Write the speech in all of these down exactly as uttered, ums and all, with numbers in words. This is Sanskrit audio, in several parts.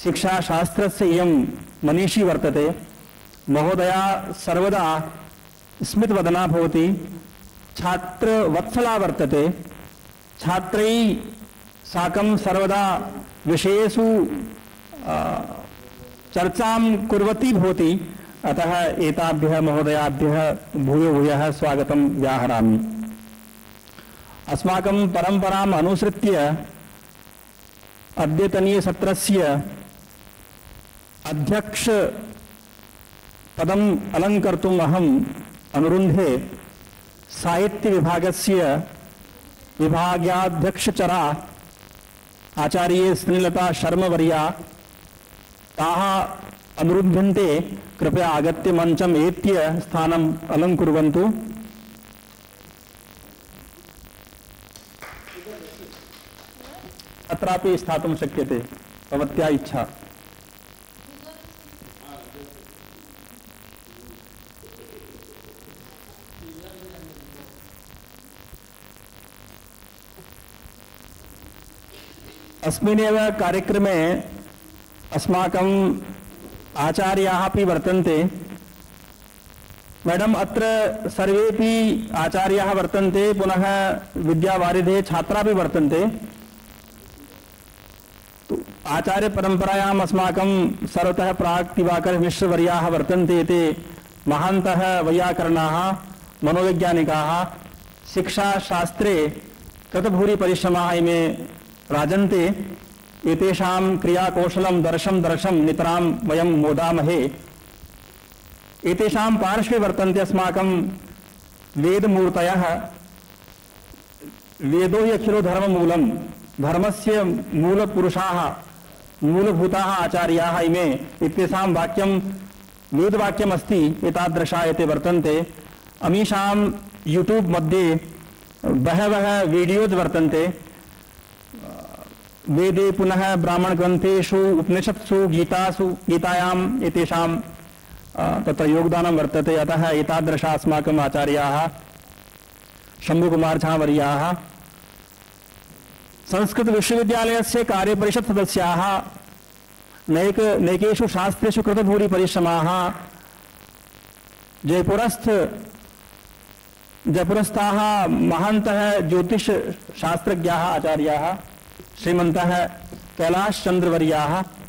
शिक्षाशास्त्रस्य इयं मनीषी वर्तते। महोदया सर्वदा स्मितवदना भवति, छात्रवत्सला वर्तते, छात्रैः साकं सर्वदा विषयेषु चर्चां कुर्वती भवति। अतः एताभ्यः महोदयाभ्यः भूयो भूयः स्वागतं व्याहरामि। अस्माकं परम्पराम् अनुसृत्य अद्यतनीय सत्रस्य अध्यक्ष पदम् अलङ्कर्तुम् अहम् अनुरुन्धे साहित्य विभागस्य विभागाध्यक्षचरा आचार्ये स्नेहलता शर्मवर्या ताः अनुरुध्यन्ते। कृपया आगत्य मञ्चम् एत्य स्थानम् अलङ्कुर्वन्तु। अत्रापि स्थातुं शक्यते, भवत्या इच्छा। अस्मिन्नेव कार्यक्रमे अस्माकं आचार्याः अपि वर्तन्ते। मैडम, अत्र सर्वेपि आचार्याः वर्तन्ते, पुनः विद्यावारिधे छात्राः अपि वर्तन्ते। तो आचार्य परंपरायाम् अस्माकं सर्वतः प्राक् दिवाकर मिश्रवर्याः वर्तन्ते। ते महान्तः वैयाकरणाः, मनोवैज्ञानिकाः, शिक्षाशास्त्रे कृतभूरि परिश्रमाः इमे राजन्ते। एतेषां क्रियाकौशलं दर्शं दर्शं नितरां वयं मोदामहे। एतेषां पार्श्वे वर्तन्ते अस्माकं वेदमूर्तयः। वेदो हि अखिलो धर्ममूलं, धर्मस्य मूलपुरुषाः मूलभूताः आचार्याः इमे। इत्येषां वाक्यं वेदवाक्यमस्ति, एतादृशा एते वर्तन्ते। अमीषां यूट्यूब् मध्ये बहवः वीडियोज वर्तन्ते। वेदे पुनः ब्राह्मणग्रन्थेषु उपनिषत्सु गीतासु गीतायाम् एतेषां तत्र योगदानं वर्तते। अतः एतादृशा अस्माकम् आचार्याः शम्भुकुमार झा वर्याः संस्कृत विश्वविद्यालयस्य कार्यपरिषत् सदस्याः नैक नैकेषु शास्त्रेषु कृतभूरि परिश्रमाः जयपुरस्थ जयपुरस्थाः महान्तः ज्योतिष शास्त्रज्ञाः आचार्याः श्रीमन्तः कैलाश चंद्रवर्याः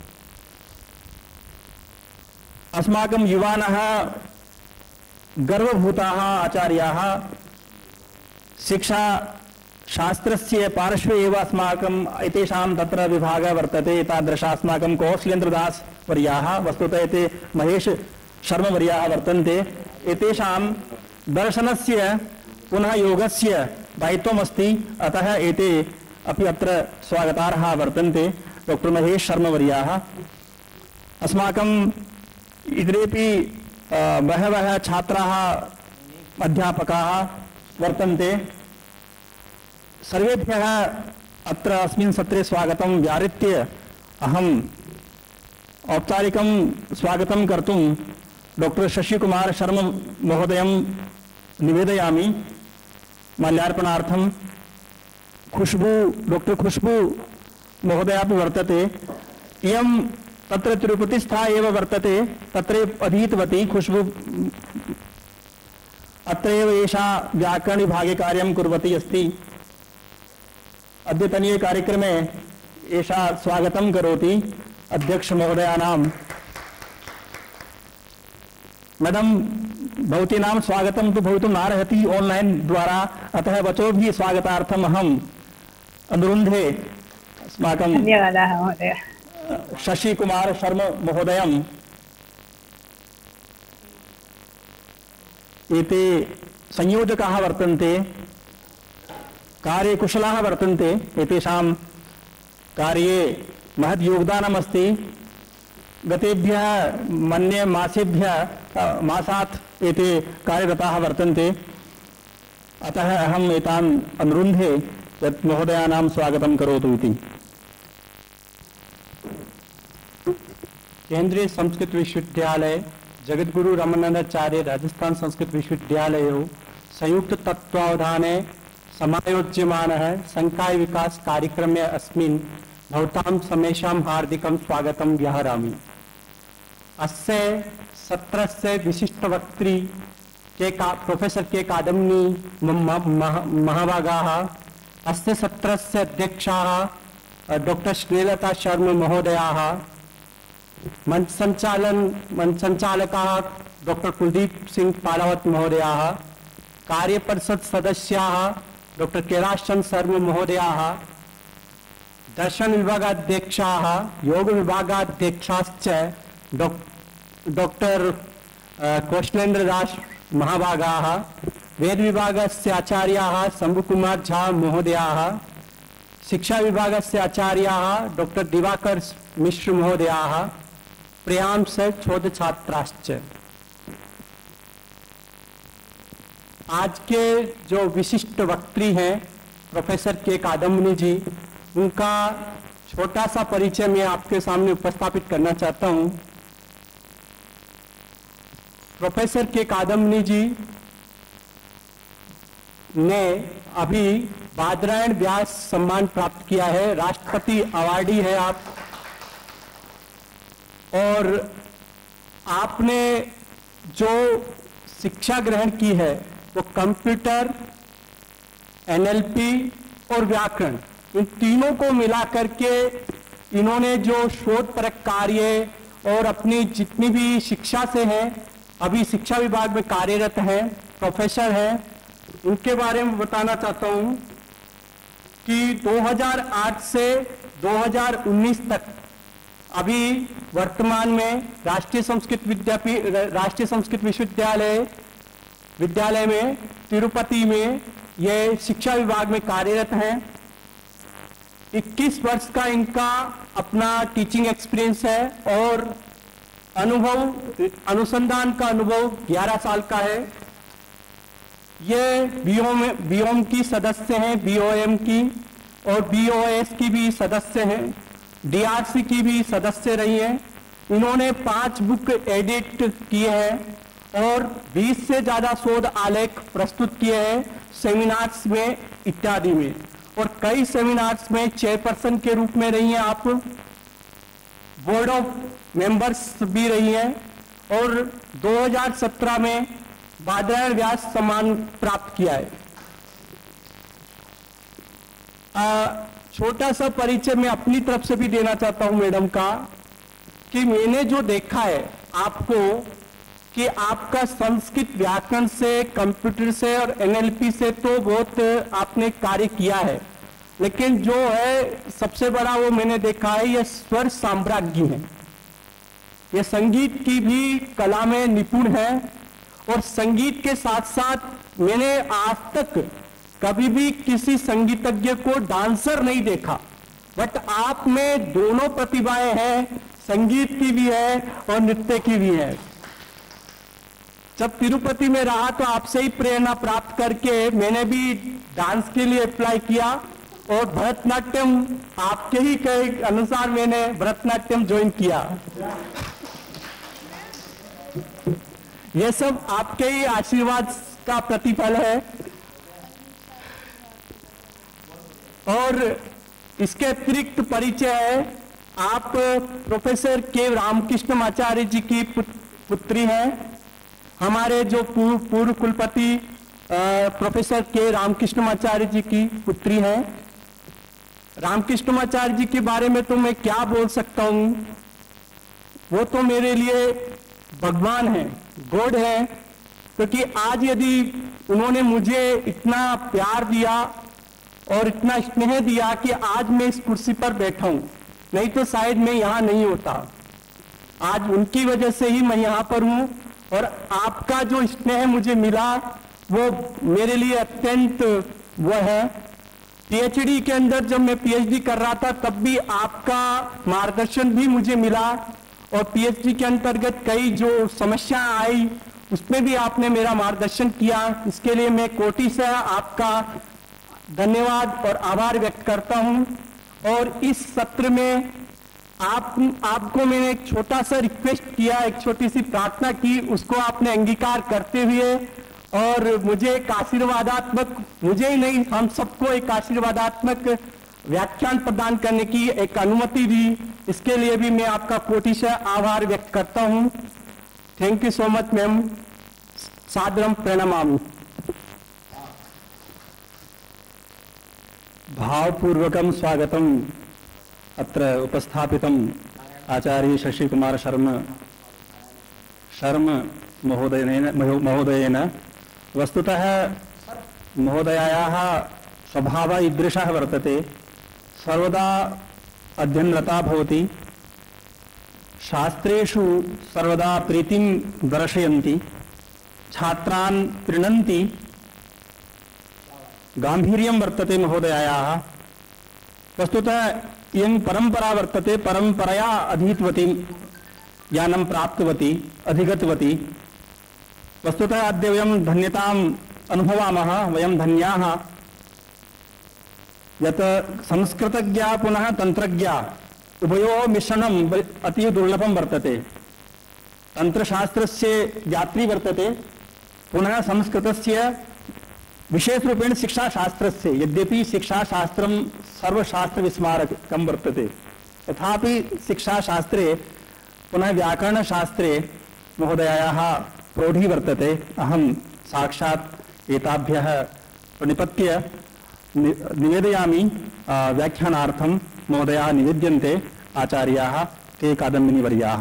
अस्माकं युवानः गर्वभूताः आचार्याः शिक्षा शास्त्रस्य पार्श्वे एव अस्माकम् एतेषां तत्र विभागः वर्तते। एतादृशा अस्माकं कौशलेन्द्रदास वर्याः, वस्तुतः एते महेश शर्मा वर्याः वर्तन्ते। एतेषां दर्शनस्य पुनः योगस्य दायित्वमस्ति। अतः एते अपि अत्र स्वागतार्हाः वर्तन्ते। डॉक्टर महेश शर्मा वर्याः। अस्माकं इतरेपि बहवः छात्राः अध्यापकाः वर्तन्ते। सर्वेभ्यः अत्र अस्मिन् सत्रे स्वागतं व्याहृत्य अहम् औपचारिकं स्वागतं कर्तुं डॉक्टर शशिकुमार शर्मा महोदयं निवेदयामि। माल्यार्पणार्थं खुशबू डॉक्टर खुशबू महोदया अपि वर्तते। इयं तत्र तिरुपतिस्था एव वर्तते, तत्र अधीतवती खुशबू। अत्रैव एषा व्याकरण विभागे कार्यं कुर्वती अस्ति। अद्यतनीय कार्यक्रमे एषा स्वागतं करोति अध्यक्ष महोदयानां। मैडम, भवतीनां स्वागतं तु भवितुं नार्हति ऑनलाइन द्वारा, अतः वचोभिः स्वागतार्थम् अहम् अनुरुन्धे अस्माकं धन्यवादाः महोदय शशिकुमार शर्मा महोदयम्। एते संयोजकाः वर्तन्ते, कार्यकुशलाः वर्तन्ते। एतेषां कार्ये महत् योगदानमस्ति। गतेभ्यः मन्ये मासेभ्यः मासात् एते कार्यरताः वर्तन्ते। अतः अहम् एतान् अनुरुन्धे यत् महोदयानां स्वागतं करोतु इति। केंद्रीय संस्कृत विश्वविद्यालय जगद्गुरु रमानंदाचार्य राजस्थान संस्कृत विश्वविद्यालयोः संयुक्त तत्वावधाने समायोज्यमानः संकाय विकास कार्यक्रमे अस्मिन् भवतां समेषां हार्दिकं स्वागतं व्याहरामि। अस्य सत्रस्य विशिष्टवक्त्री के का प्रोफेसर के कादम्नी महाभागाः, अस्य सत्रस्य अध्यक्षाः डॉक्टर श्रीलता शर्मा महोदयाः, मंच संचालन मंच संचालकाः डॉक्टर कुलदीप सिंह पालावत महोदयाः, कार्यपरिषद सदस्याः डॉक्टर कैलाश चंद्र शर्मा महोदयाः, दर्शन विभागाध्यक्षाः, योग विभागाध्यक्षाश्च डॉक्टर कौशलेन्द्र दास महाभागाः, वेद विभागस्य आचार्याः शंभुकुमार झा महोदयाः, शिक्षा विभागस्य आचार्याः डॉक्टर दिवाकर मिश्र महोदयाः, प्रियांश शोध छात्राश्च। आज के जो विशिष्ट वक्त्री हैं प्रोफेसर के कादम्नी जी, उनका छोटा सा परिचय मैं आपके सामने उपस्थापित करना चाहता हूं। प्रोफेसर के कादम्नी जी ने अभी बादरायण व्यास सम्मान प्राप्त किया है, राष्ट्रपति अवार्डी है आप। और आपने जो शिक्षा ग्रहण की है वो कंप्यूटर, एनएलपी और व्याकरण, इन तीनों को मिला करके इन्होंने जो शोध परक कार्य और अपनी जितनी भी शिक्षा से हैं, अभी शिक्षा विभाग में कार्यरत हैं, प्रोफेसर हैं, उनके बारे में बताना चाहता हूं कि दो हज़ार आठ से दो हज़ार उन्नीस तक अभी वर्तमान में राष्ट्रीय संस्कृत विद्यापीठ राष्ट्रीय संस्कृत विश्वविद्यालय विद्यालय में तिरुपति में ये शिक्षा विभाग में कार्यरत हैं। इक्कीस वर्ष का इनका अपना टीचिंग एक्सपीरियंस है और अनुभव अनुसंधान का अनुभव ग्यारह साल का है। ये बीओम बीओम की सदस्य हैं, बीओएम की और बीओएस की भी सदस्य हैं, डीआरसी की भी सदस्य रही हैं। इन्होंने पांच बुक एडिट किए हैं और बीस से ज्यादा शोध आलेख प्रस्तुत किए हैं सेमिनार्स में इत्यादि में, और कई सेमिनार्स में चेयरपर्सन के रूप में रही हैं आप, बोर्ड ऑफ मेंबर्स भी रही हैं और दो हज़ार सत्रह में बादरायण व्यास सम्मान प्राप्त किया है। आ, छोटा सा परिचय मैं अपनी तरफ से भी देना चाहता हूं मैडम का, कि मैंने जो देखा है आपको कि आपका संस्कृत व्याकरण से, कंप्यूटर से और एनएलपी से तो बहुत आपने कार्य किया है, लेकिन जो है सबसे बड़ा वो मैंने देखा है ये स्वर साम्राज्ञी है। ये संगीत की भी कला में निपुण है और संगीत के साथ साथ मैंने आज तक कभी भी किसी संगीतज्ञ को डांसर नहीं देखा, बट आप में दोनों प्रतिभाएं हैं, संगीत की भी है और नृत्य की भी है। जब तिरुपति में रहा तो आपसे ही प्रेरणा प्राप्त करके मैंने भी डांस के लिए अप्लाई किया और भरतनाट्यम आपके ही कहे अनुसार मैंने भरतनाट्यम ज्वाइन किया। यह सब आपके ही आशीर्वाद का प्रतिफल है। और इसके अतिरिक्त परिचय है, आप प्रोफेसर के रामकृष्णमाचार्य जी की पुत्री हैं। हमारे जो पूर्व पूर्व कुलपति प्रोफेसर के रामकृष्णमाचार्य जी की पुत्री हैं। रामकृष्णमाचार्य जी के बारे में तो मैं क्या बोल सकता हूं, वो तो मेरे लिए भगवान है, गॉड है, क्योंकि आज यदि उन्होंने मुझे इतना प्यार दिया और इतना स्नेह दिया कि आज मैं इस कुर्सी पर बैठा हूं, नहीं तो शायद मैं यहां नहीं होता। आज उनकी वजह से ही मैं यहां पर हूं और आपका जो स्नेह मुझे मिला वो मेरे लिए अत्यंत वो है। पीएचडी के अंदर जब मैं पीएचडी कर रहा था तब भी आपका मार्गदर्शन भी मुझे मिला और पीएचडी के अंतर्गत कई जो समस्या आई उसमें भी आपने मेरा मार्गदर्शन किया। इसके लिए मैं कोटि से आपका धन्यवाद और आभार व्यक्त करता हूं। और इस सत्र में आप आपको मैंने एक छोटा सा रिक्वेस्ट किया, एक छोटी सी प्रार्थना की, उसको आपने अंगीकार करते हुए और मुझे एक आशीर्वादात्मक, मुझे ही नहीं हम सबको एक आशीर्वादात्मक व्याख्यान प्रदान करने की एक अनुमति दी, इसके लिए भी मैं आपका कोटि से आभार व्यक्त करता हूं। Thank you so much ma'am. सादरम प्रणमामि। भावपूर्वकं स्वागतम् अत्र उपस्थापितम् आचार्य शशिकुमार शर्मा शर्म महोदयेन महोदयेन। वस्तुतः महोदयायाः स्वभावः ईदृशः वर्तते, सर्वदा अध्ययनरता भवति, शास्त्रेषु सर्वदा प्रीतिं दर्शयन्ति, छात्रान् प्रीणन्ति, गांभीर्यं वर्तते महोदयायाः। वस्तुतः इयं परंपरा वर्तते, परंपरया अधीतवती, ज्ञानं प्राप्तवती, अधिगतवती। वस्तुतः अद्य वयं धन्यताम् अनुभवामः, वयं धन्याः यत् संस्कृतज्ञा पुनः तंत्रज्ञा उभयोः मिश्रणम् अतीव दुर्लभं वर्तते। तंत्रशास्त्रस्य यात्री वर्तते, पुनः संस्कृतस्य विशेषरूपेण शिक्षाशास्त्रस्य, यद्यपि शिक्षाशास्त्रं सर्वशास्त्रविस्मारकं वर्तते, तथापि शिक्षाशास्त्रे पुनः व्याकरणशास्त्रे महोदयायाः प्रौढी वर्तते। अहं साक्षात् एताभ्यः प्रणिपत्य निवेदयामि। व्याख्यानार्थं महोदयाः निवेद्यन्ते, आचार्याः के कादम्बिनीवर्याः।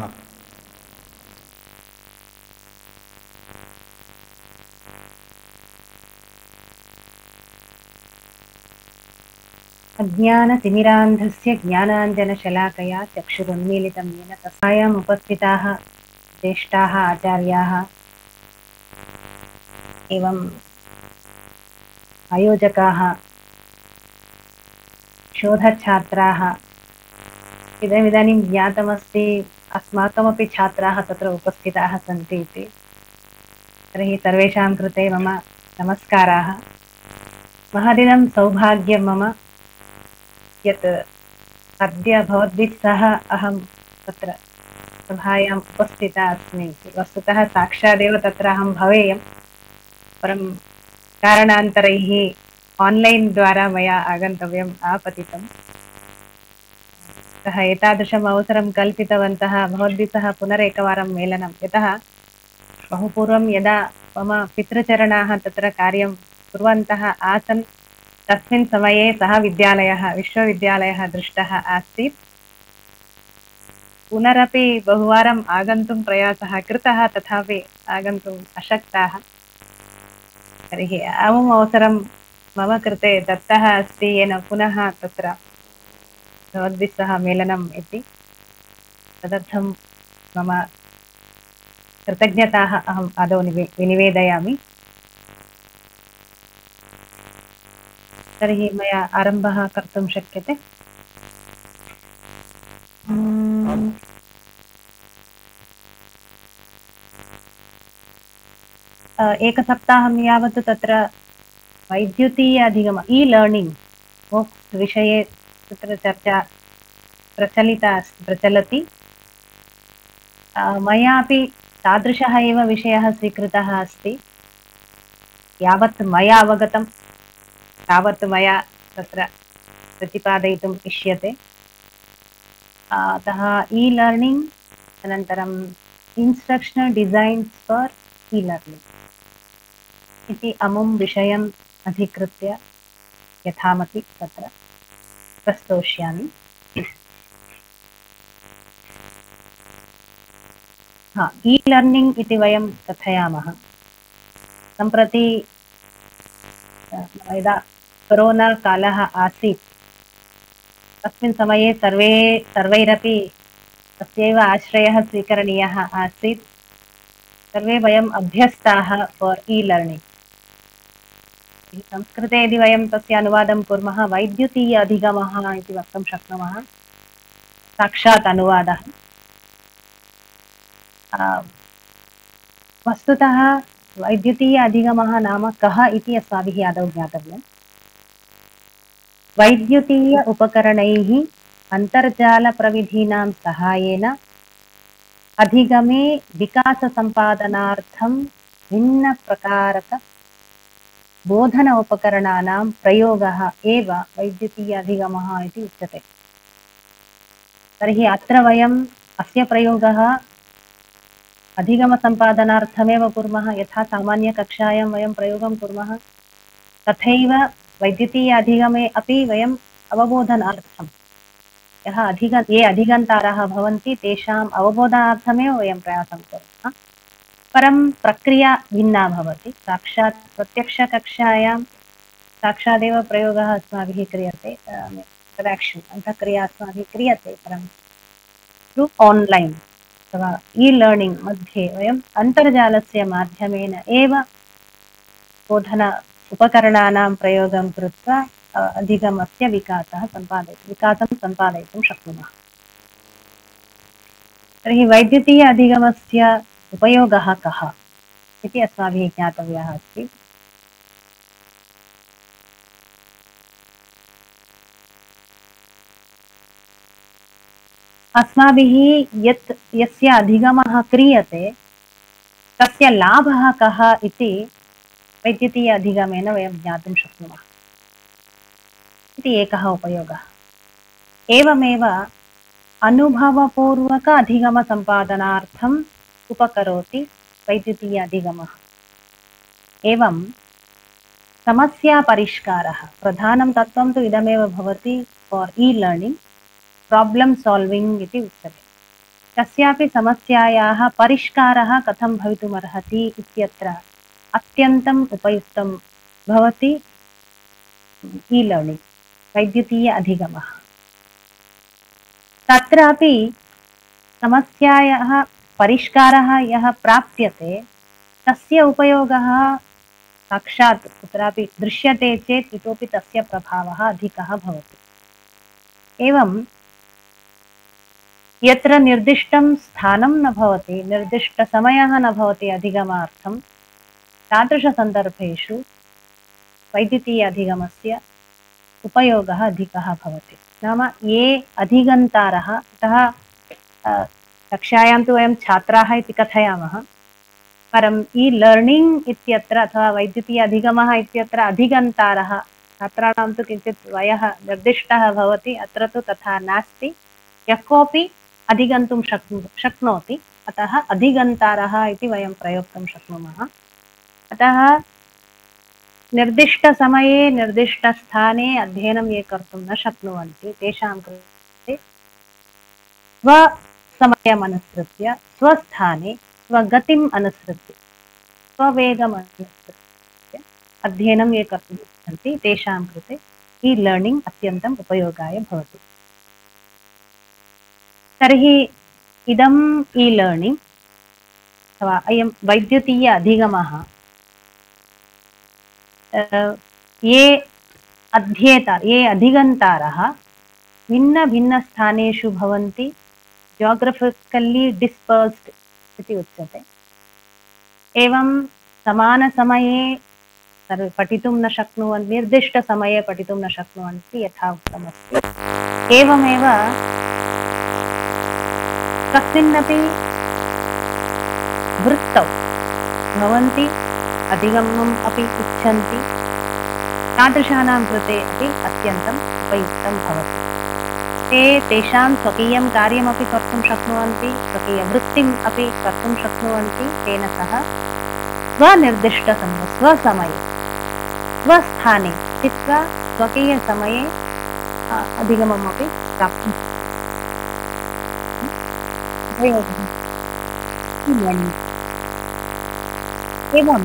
अज्ञानतिमिरान्धस्य ज्ञानाञ्जनशलाकया चक्षुरुन्मीलितं येन तस्याम् उपस्थिताः ज्येष्ठाः आचार्याः एवं आयोजकाः, शोधच्छात्राः, इदमिदानीं ज्ञातमस्ति अस्माकमपि छात्राः तत्र उपस्थिताः सन्ति इति। तर्हि सर्वेषां कृते मम नमस्काराः। महदिदं सौभाग्यं मम यत् अद्य भवद्भिः सह अहं तत्र सभायाम् उपस्थिता अस्मि। वस्तुतः साक्षादेव तत्र अहं भवेयं, परं कारणान्तरैः आन्लैन् द्वारा मया आगन्तव्यम् आपतितम्। अतः एतादृशम् अवसरं कल्पितवन्तः भवद्भिः सह पुनरेकवारं मेलनं। यतः बहुपूर्वं यदा मम पितृचरणाः तत्र कार्यं कुर्वन्तः आसन्, तस्मिन् समये सः विद्यालयः विश्वविद्यालयः दृष्टः आसीत्। पुनरपि बहुवारम् आगन्तुं प्रयासः कृतः, तथापि आगन्तुम् अशक्ताः। तर्हि अमुम् अवसरं मम कृते दत्तः अस्ति, येन पुनः तत्र भवद्भिः सह मेलनम् इति। तदर्थं मम कृतज्ञताः अहम् आदौ विनिवेदयामि। तर्हि मया आरम्भः कर्तुं शक्यते। एकसप्ताहं यावत् तत्र वैद्युतीय अधिगम ई लर्निंग मोक्स् विषये तत्र चर्चा प्रचलिता प्रचलति। मयापि तादृशः एव विषयः स्वीकृतः अस्ति। यावत् मया अवगतं तावत् मया तत्र प्रतिपादयितुम् इष्यते। अतः ई लर्निंग अनन्तरम् instructional designs for e learning इति अमुं विषयम् अधिकृत्य यथामति तत्र प्रस्तोष्यामि। हा, ई लर्निंग इति वयं कथयामः। सम्प्रति यदा कोरोना कालः आसीत्, तस्मिन् समये सर्वे सर्वैरपि तस्यैव आश्रयः स्वीकरणीयः आसीत्। सर्वे वयम् अभ्यस्ताः फार् ई लर्निंग। संस्कृते यदि वयं तस्य अनुवादं कुर्मः, वैद्युतीय अधिगमः इति वक्तुं शक्नुमः। साक्षात् अनुवादः। वस्तुतः वैद्युतीय अधिगमः नाम कः इति अस्माभिः आदौ ज्ञातव्यम्। वैद्युतीय उपकरणैः अन्तर्जालप्रविधीनां सहायेन अधिगमे विकाससम्पादनार्थं भिन्नप्रकारक बोधन उपकरणानां प्रयोगः एव वैद्युतीय अधिगमः इति उच्यते। तर्हि अत्र वयम् अस्य प्रयोगः अधिगमसम्पादनार्थमेव कुर्मः। यथा सामान्यकक्षायां वयं प्रयोगं कुर्मः तथैव वैद्युतीय अधिगमे अपि वयम् अवबोधनार्थं यः अधिग ये अधिगन्तारः भवन्ति तेषाम् अवबोधनार्थमेव वयं प्रयासं कुर्मः। परं प्रक्रिया भिन्ना भवति। साक्षात् प्रत्यक्षकक्षायां साक्षादेव प्रयोगः अस्माभिः क्रियते, इंटराक्षन् अन्तःक्रिया अस्माभिः क्रियते। परं थ्रू आन्लैन् अथवा ई लर्निङ्ग् मध्ये वयम् अन्तर्जालस्य माध्यमेन एव बोधन उपकरणानां प्रयोगं कृत्वा अधिगमस्य विकासः सम्पादयितुं विकासं सम्पादयितुं शक्नुमः। तर्हि वैद्युतीय अधिगमस्य उपयोगः कः इति अस्माभिः ज्ञातव्यः अस्ति। अस्माभिः यत् यस्य अधिगमः क्रियते तस्य लाभः कः इति वैद्युतीय अधिगमेन वयं ज्ञातुं शक्नुमः इति एकः उपयोगः। एवमेव अनुभवपूर्वक अधिगमसम्पादनार्थम् उपकरोति वैद्युतीय अधिगमः। एवं समस्यापरिष्कारः प्रधानं तत्त्वं तु इदमेव भवति for e learning problem solving इति उच्यते। कस्यापि समस्यायाः परिष्कारः कथं भवितुमर्हति इत्यत्र अत्यन्तम् उपयुक्तं भवति ई लर्निङ्ग् वैद्युतीय अधिगमः। तत्रापि समस्यायाः परिष्कारः यः प्राप्यते तस्य उपयोगः साक्षात् कुत्रापि दृश्यते चेत् इतोपि तस्य प्रभावः अधिकः भवति। एवं यत्र निर्दिष्टं स्थानं न भवति, निर्दिष्टसमयः न भवति अधिगमार्थं, तादृशसन्दर्भेषु वैद्युतीय अधिगमस्य उपयोगः अधिकः भवति। नाम ये अधिगन्तारः, अतः कक्षायां तु वयं छात्राः इति कथयामः, परम् ई लर्निङ्ग् इत्यत्र अथवा वैद्युतीय अधिगमः इत्यत्र अधिगन्तारः, छात्राणां तु किञ्चित् वयः निर्दिष्टः भवति, अत्र तु तथा नास्ति। यः कोऽपि अधिगन्तुं शक्नु शक्नोति, अतः अधिगन्तारः इति वयं प्रयोक्तुं शक्नुमः। अतः निर्दिष्टसमये निर्दिष्टस्थाने अध्ययनं ये कर्तुं न शक्नुवन्ति तेषां कृते स्वसमयम् अनुसृत्य, स्वस्थाने स्वगतिम् अनुसृत्य, स्ववेगम् अनुसृत्य अध्ययनं ये कर्तुं इच्छन्ति तेषां कृते ई लर्निङ्ग् अत्यन्तम् उपयोगाय भवति। तर्हि इदम् ई लर्निङ्ग् अथवा अयं वैद्युतीय अधिगमः ये अध्येता ये अधिगन्तारः भिन्नभिन्नस्थानेषु भवन्ति, जोग्रफिकल्ली डिस्पर्स्ड् इति उच्यते। एवं समानसमये पठितुं न शक्नुवन्ति, निर्दिष्टसमये पठितुं न शक्नुवन्ति यथा उक्तमस्ति। एवमेव कस्मिन्नपि वृत्तौ भवन्ति, अधिगमनम् अपि इच्छन्ति, तादृशानां कृते अपि अत्यन्तम् उपयुक्तं भवति। ते तेषां स्वकीयं कार्यमपि कर्तुं शक्नुवन्ति, स्वकीयवृत्तिम् अपि कर्तुं शक्नुवन्ति। तेन सह स्वनिर्दिष्टसमये, स्वसमये, स्वस्थाने स्थित्वा स्वकीयसमये अधिगममपि प्राप्तुं एवं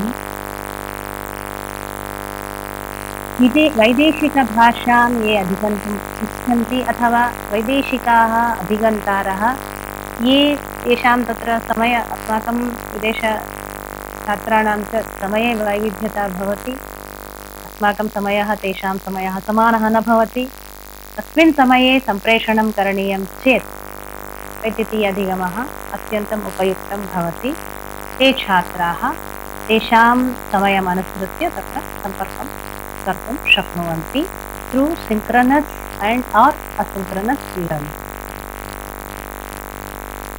विदे वैदेशिकभाषां ये अधिगन्तुम् इच्छन्ति अथवा वैदेशिकाः अधिगन्तारः ये येषां तत्र समय अस्माकं विदेशछात्राणां च समये वैविध्यता भवति, अस्माकं समयः तेषां समयः समानः न भवति, तस्मिन् समये सम्प्रेषणं करणीयं चेत् वैद्युतीय अधिगमः अत्यन्तम् उपयुक्तं भवति। ते छात्राः तेषां समयम् अनुसृत्य तत्र सम्पर्कं कर्तुं शक्नुवन्ति through synchronous and or asynchronous learning.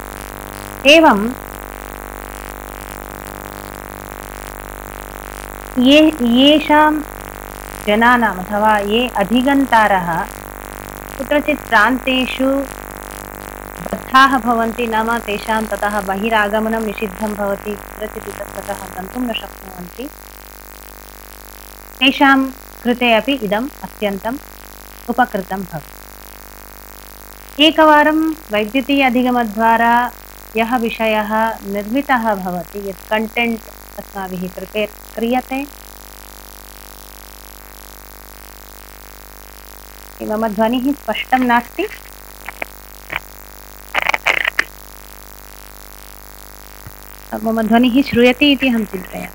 एवं ये येषां जनानाम् अथवा ये अधिगन्तारः कुत्रचित् प्रान्तेषु बद्धाः भवन्ति, नाम तेषां ततः बहिरागमनं निषिद्धं भवति, कुत्रचित् इतस्ततः गन्तुं न शक्नुवन्ति, तेषां कृते अपि इदम् अत्यन्तम् उपकृतं भवति। एकवारं वैद्युतीय अधिगमद्वारा यः विषयः निर्मितः भवति, यत् कण्टेण्ट् अस्माभिः प्रिपेर् क्रियते, मम ध्वनिः स्पष्टं नास्ति। मम ध्वनिः श्रूयते इति अहं चिन्तयामि।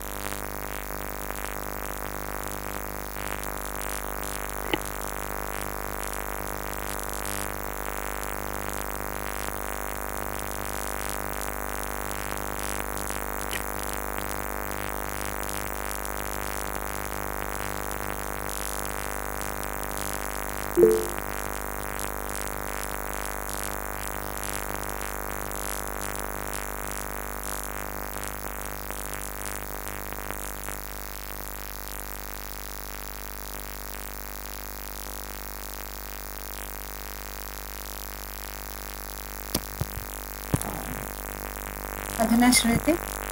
अधुना श्रूयते?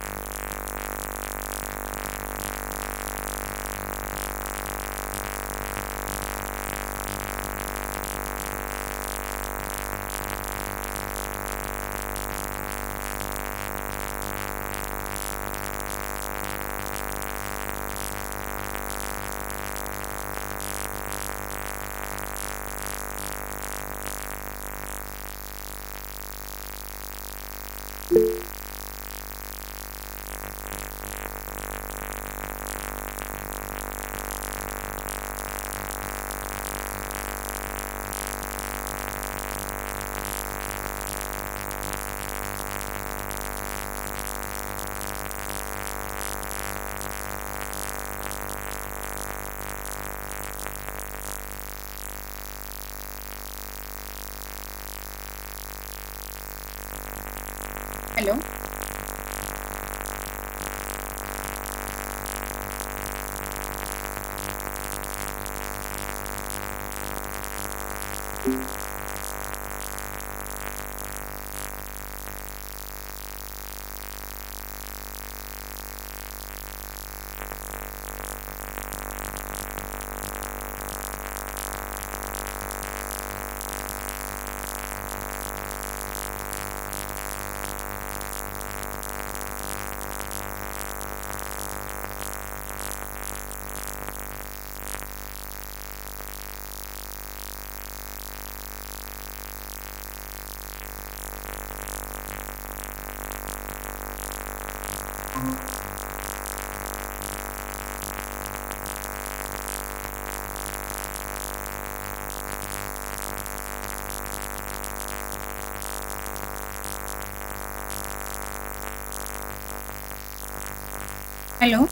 Hello, hello,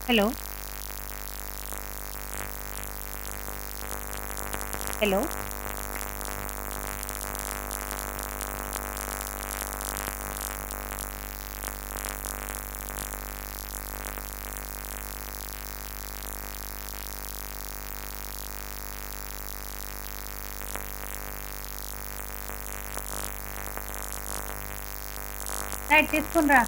hello hello right తీసుకుని రా.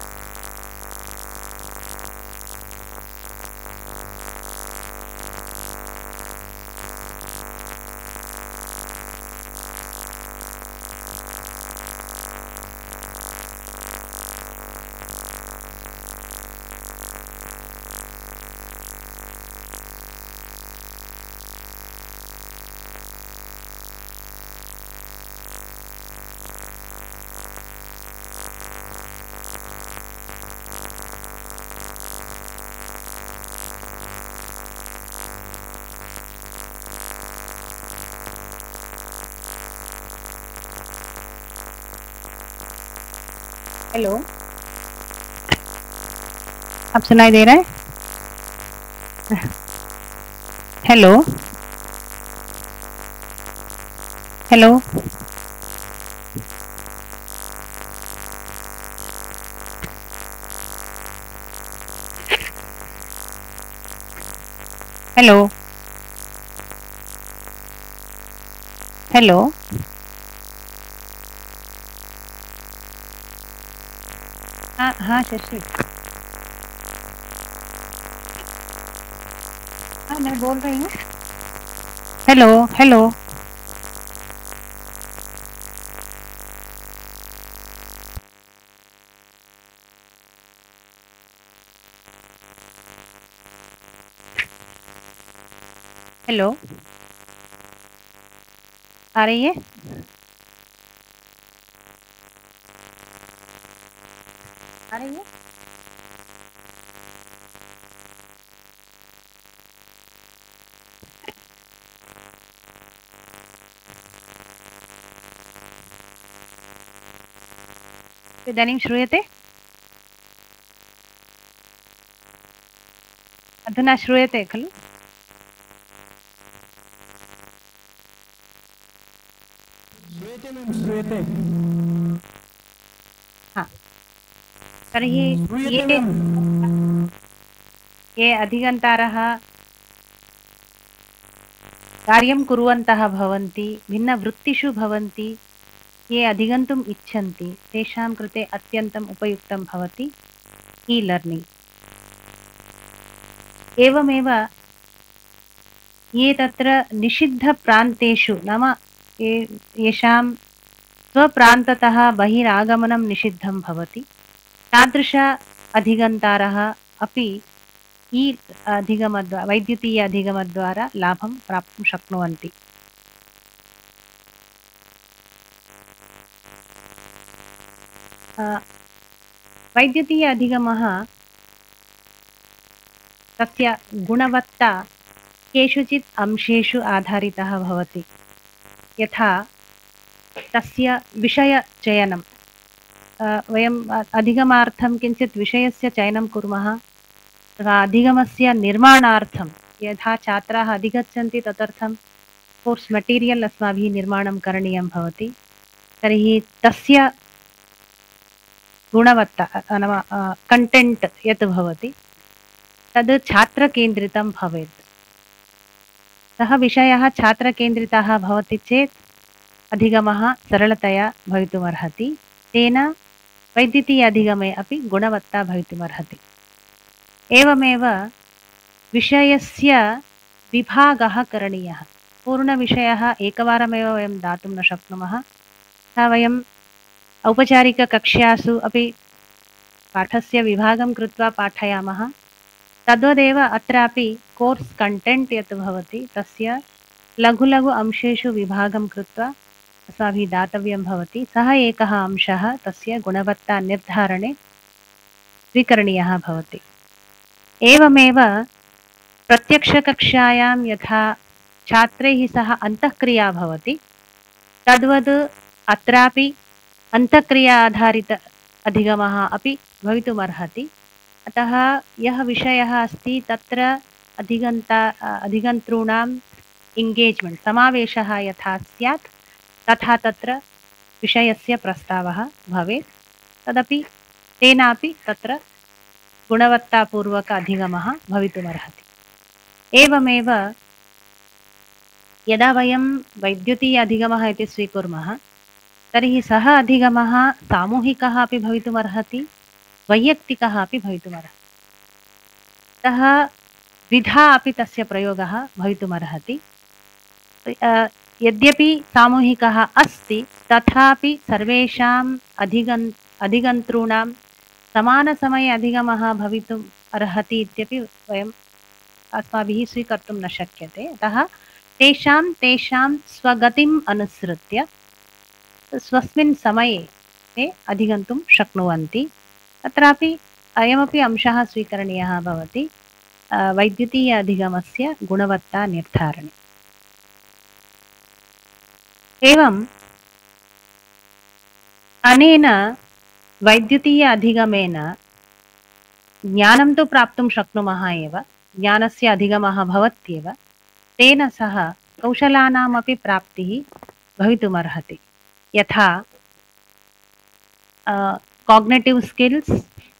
हेलो, अब सुनाई दे रहा है? हेलो हेलो हेलो हेलो हाँ हाँ शशि, हाँ मैं बोल रही हूँ. हेलो हेलो हेलो, आ रही है? आ रही है? इदानीं श्रूयते? अधुना श्रूयते खलु? श्रूयते मैम, श्रूयते. हाँ, तर्हि श्रूयते ये मैम. ये अधिगन्तारः कार्यं कुर्वन्तः भवन्ति, भिन्नवृत्तिषु भवन्ति, ये अधिगन्तुम् इच्छन्ति तेषां कृते अत्यन्तम् उपयुक्तं भवति ई लर्निङ्ग्. एवमेव ये तत्र निषिद्धप्रान्तेषु, नाम ये येषां स्वप्रान्ततः बहिरागमनं निषिद्धं भवति, तादृश अधिगन्तारः अपि ई अधिगमद्वारा, वैद्युतीय अधिगमद्वारा लाभं प्राप्तुं शक्नुवन्ति. वैद्युतीय अधिगमः तस्य गुणवत्ता केषुचित् अंशेषु आधारितः भवति. यथा तस्य विषयचयनं, वयम् अधिगमार्थं किञ्चित् विषयस्य चयनं कुर्मः, तथा अधिगमस्य निर्माणार्थं यथा छात्राः अधिगच्छन्ति तदर्थं कोर्स् मटीरियल् अस्माभिः निर्माणं करणीयं भवति. तर्हि तस्य गुणवत्ता नाम कण्टेण्ट् यत् भवति तद् छात्रकेन्द्रितं भवेत्. सः विषयः छात्रकेन्द्रितः भवति चेत् अधिगमः सरलतया भवितुमर्हति. तेन वैद्युतीय अधिगमे अपि गुणवत्ता भवितुमर्हति. एवमेव विषयस्य विभागः करणीयः. पूर्णविषयः एकवारमेव वयं दातुं न शक्नुमः. तथा वयम् औपचारिककक्ष्यासु अपि पाठस्य विभागं कृत्वा पाठयामः. तद्वदेव अत्रापि कोर्स् कण्टेण्ट् यत् भवति तस्य लघु लघु अंशेषु विभागं कृत्वा अस्माभिः दातव्यं भवति. सः एकः अंशः तस्य गुणवत्ता निर्धारणे स्वीकरणीयः भवति. एवमेव प्रत्यक्षकक्षायां यथा छात्रैः सह अन्तःक्रिया भवति, तद्वद् अत्रापि अन्तःक्रिया आधारित अधिगमः अपि भवितुमर्हति. अतः यः विषयः अस्ति तत्र अधिगन्ता अधिगन्तॄणाम् एङ्गेज्मेण्ट् समावेशः यथा स्यात् तथा तत्र विषयस्य प्रस्तावः भवेत्। तदपि तेनापि तत्र गुणवत्तापूर्वक अधिगमः भवितुमर्हति। एवमेव यदा वयं वैद्युतीय अधिगमः इति स्वीकुर्मः तर्हि सः अधिगमः सामूहिकः अपि भवितुमर्हति, वैयक्तिकः अपि भवितुमर्हति। अतः द्विधा अपि तस्य प्रयोगः भवितुमर्हति। यद्यपि सामूहिकः अस्ति तथापि सर्वेषाम् अधिगन् अधिगन्तॄणां समानसमये अधिगमः भवितुम् अर्हति इत्यपि वयम् अस्माभिः स्वीकर्तुं न शक्यते। अतः तेषां तेषां स्वगतिम् अनुसृत्य स्वस्मिन् समये ते अधिगन्तुं शक्नुवन्ति। तत्रापि अयमपि अंशः स्वीकरणीयः भवति वैद्युतीय अधिगमस्य गुणवत्ता निर्धारणे। एवम् अनेन वैद्युतीय अधिगमेन ज्ञानं तु प्राप्तुं शक्नुमः एव, ज्ञानस्य अधिगमः भवत्येव, तेन सह कौशलानामपि प्राप्तिः भवितुमर्हति। यथा कॉग्निटिव स्किल्स,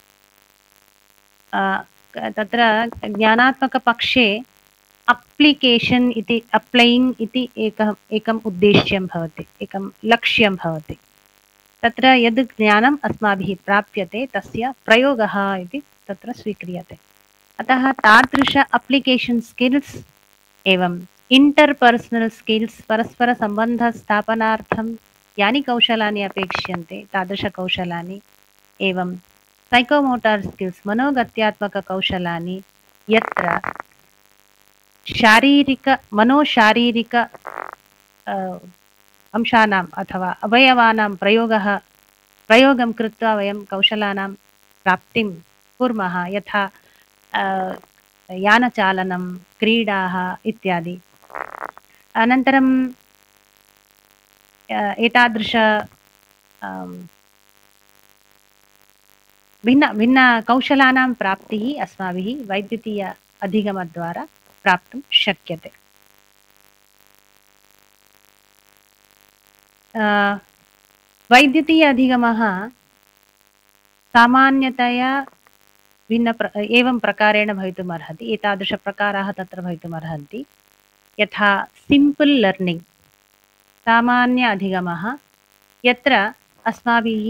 तत्र ज्ञानात्मकपक्षे अप्लिकेशन् इति अप्लैइङ्ग् इति एकः एकम् उद्देश्यं भवति, एकं लक्ष्यं भवति। तत्र यद् ज्ञानम् अस्माभिः प्राप्यते तस्य प्रयोगः इति तत्र स्वीक्रियते। अतः तादृश अप्लिकेशन् स्किल्स् एवं इंटर्पर्सनल स्किल्स, परस्परसम्बन्धस्थापनार्थं यानि कौशलानि अपेक्ष्यन्ते तादृशकौशलानि, एवं साइकोमोटर् स्किल्स, मनोगत्यात्मककौशलानि यत्र शारीरिक मनोशारीरिक अंशानाम् अथवा अवयवानां प्रयोगः प्रयोगं कृत्वा वयं कौशलानां प्राप्तिं कुर्मः, यथा यानचालनं, क्रीडाः इत्यादि। अनन्तरं एतादृश भिन्न भिन्न कौशलानां प्राप्तिः अस्माभिः वैद्युतीय अधिगमद्वारा प्राप्तुं शक्यते। वैद्युतीय अधिगमः सामान्यतया भिन्न प्र एवं प्रकारेण भवितुमर्हति। एतादृशप्रकाराः तत्र भवितुमर्हन्ति। यथा सिंपल लर्निंग, सामान्य अधिगमः, यत्र अस्माभिः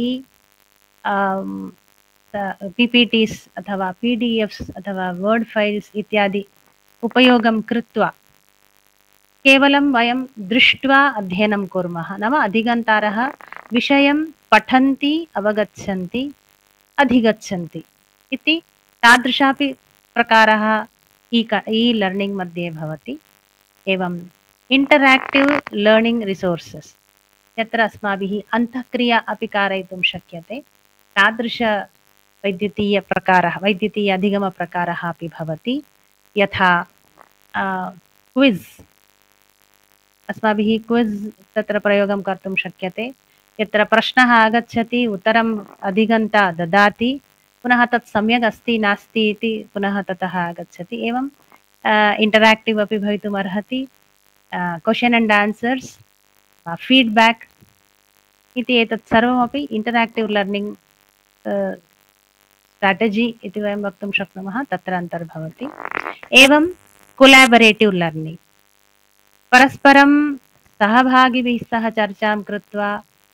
पीपीटीस् अथवा पीडीएफ्स् अथवा वर्ड फाइल्स् इत्यादि उपयोगं कृत्वा केवलं वयं दृष्ट्वा अध्ययनं कुर्मः। नाम अधिगन्तारः विषयं पठन्ति, अवगच्छन्ति, अधिगच्छन्ति इति तादृशापि प्रकारः ई ई लर्निंग मध्ये भवति। एवं इंटरैक्टिव लर्निंग रिसोर्सेस्, यत्र अस्माभिः अन्तःक्रिया अपि कारयितुं शक्यते, तादृश वैद्युतीय प्रकारः वैद्युतीय अधिगम प्रकारः अपि भवति। यथा क्विज़्, अस्माभिः क्विज़् तत्र प्रयोगं कर्तुं शक्यते, यत्र प्रश्नः आगच्छति, उत्तरम् अधिगन्ता ददाति, पुनः तत् सम्यक् अस्ति नास्ति इति पुनः ततः आगच्छति। एवं इंटरैक्टिव अपि भवितुमर्हति। क्वेश्चन एंड आंसर्स, फीडबैक इति एतत् सर्वमपि इंटरैक्टिव लर्निंग स्ट्राटेजी इति वयं वक्तुं शक्नुमः, तत्र अन्तर्भवति। एवं कोलैबोरेटिव लर्निंग, परस्परं सहभागिभिः सह चर्चां कृत्वा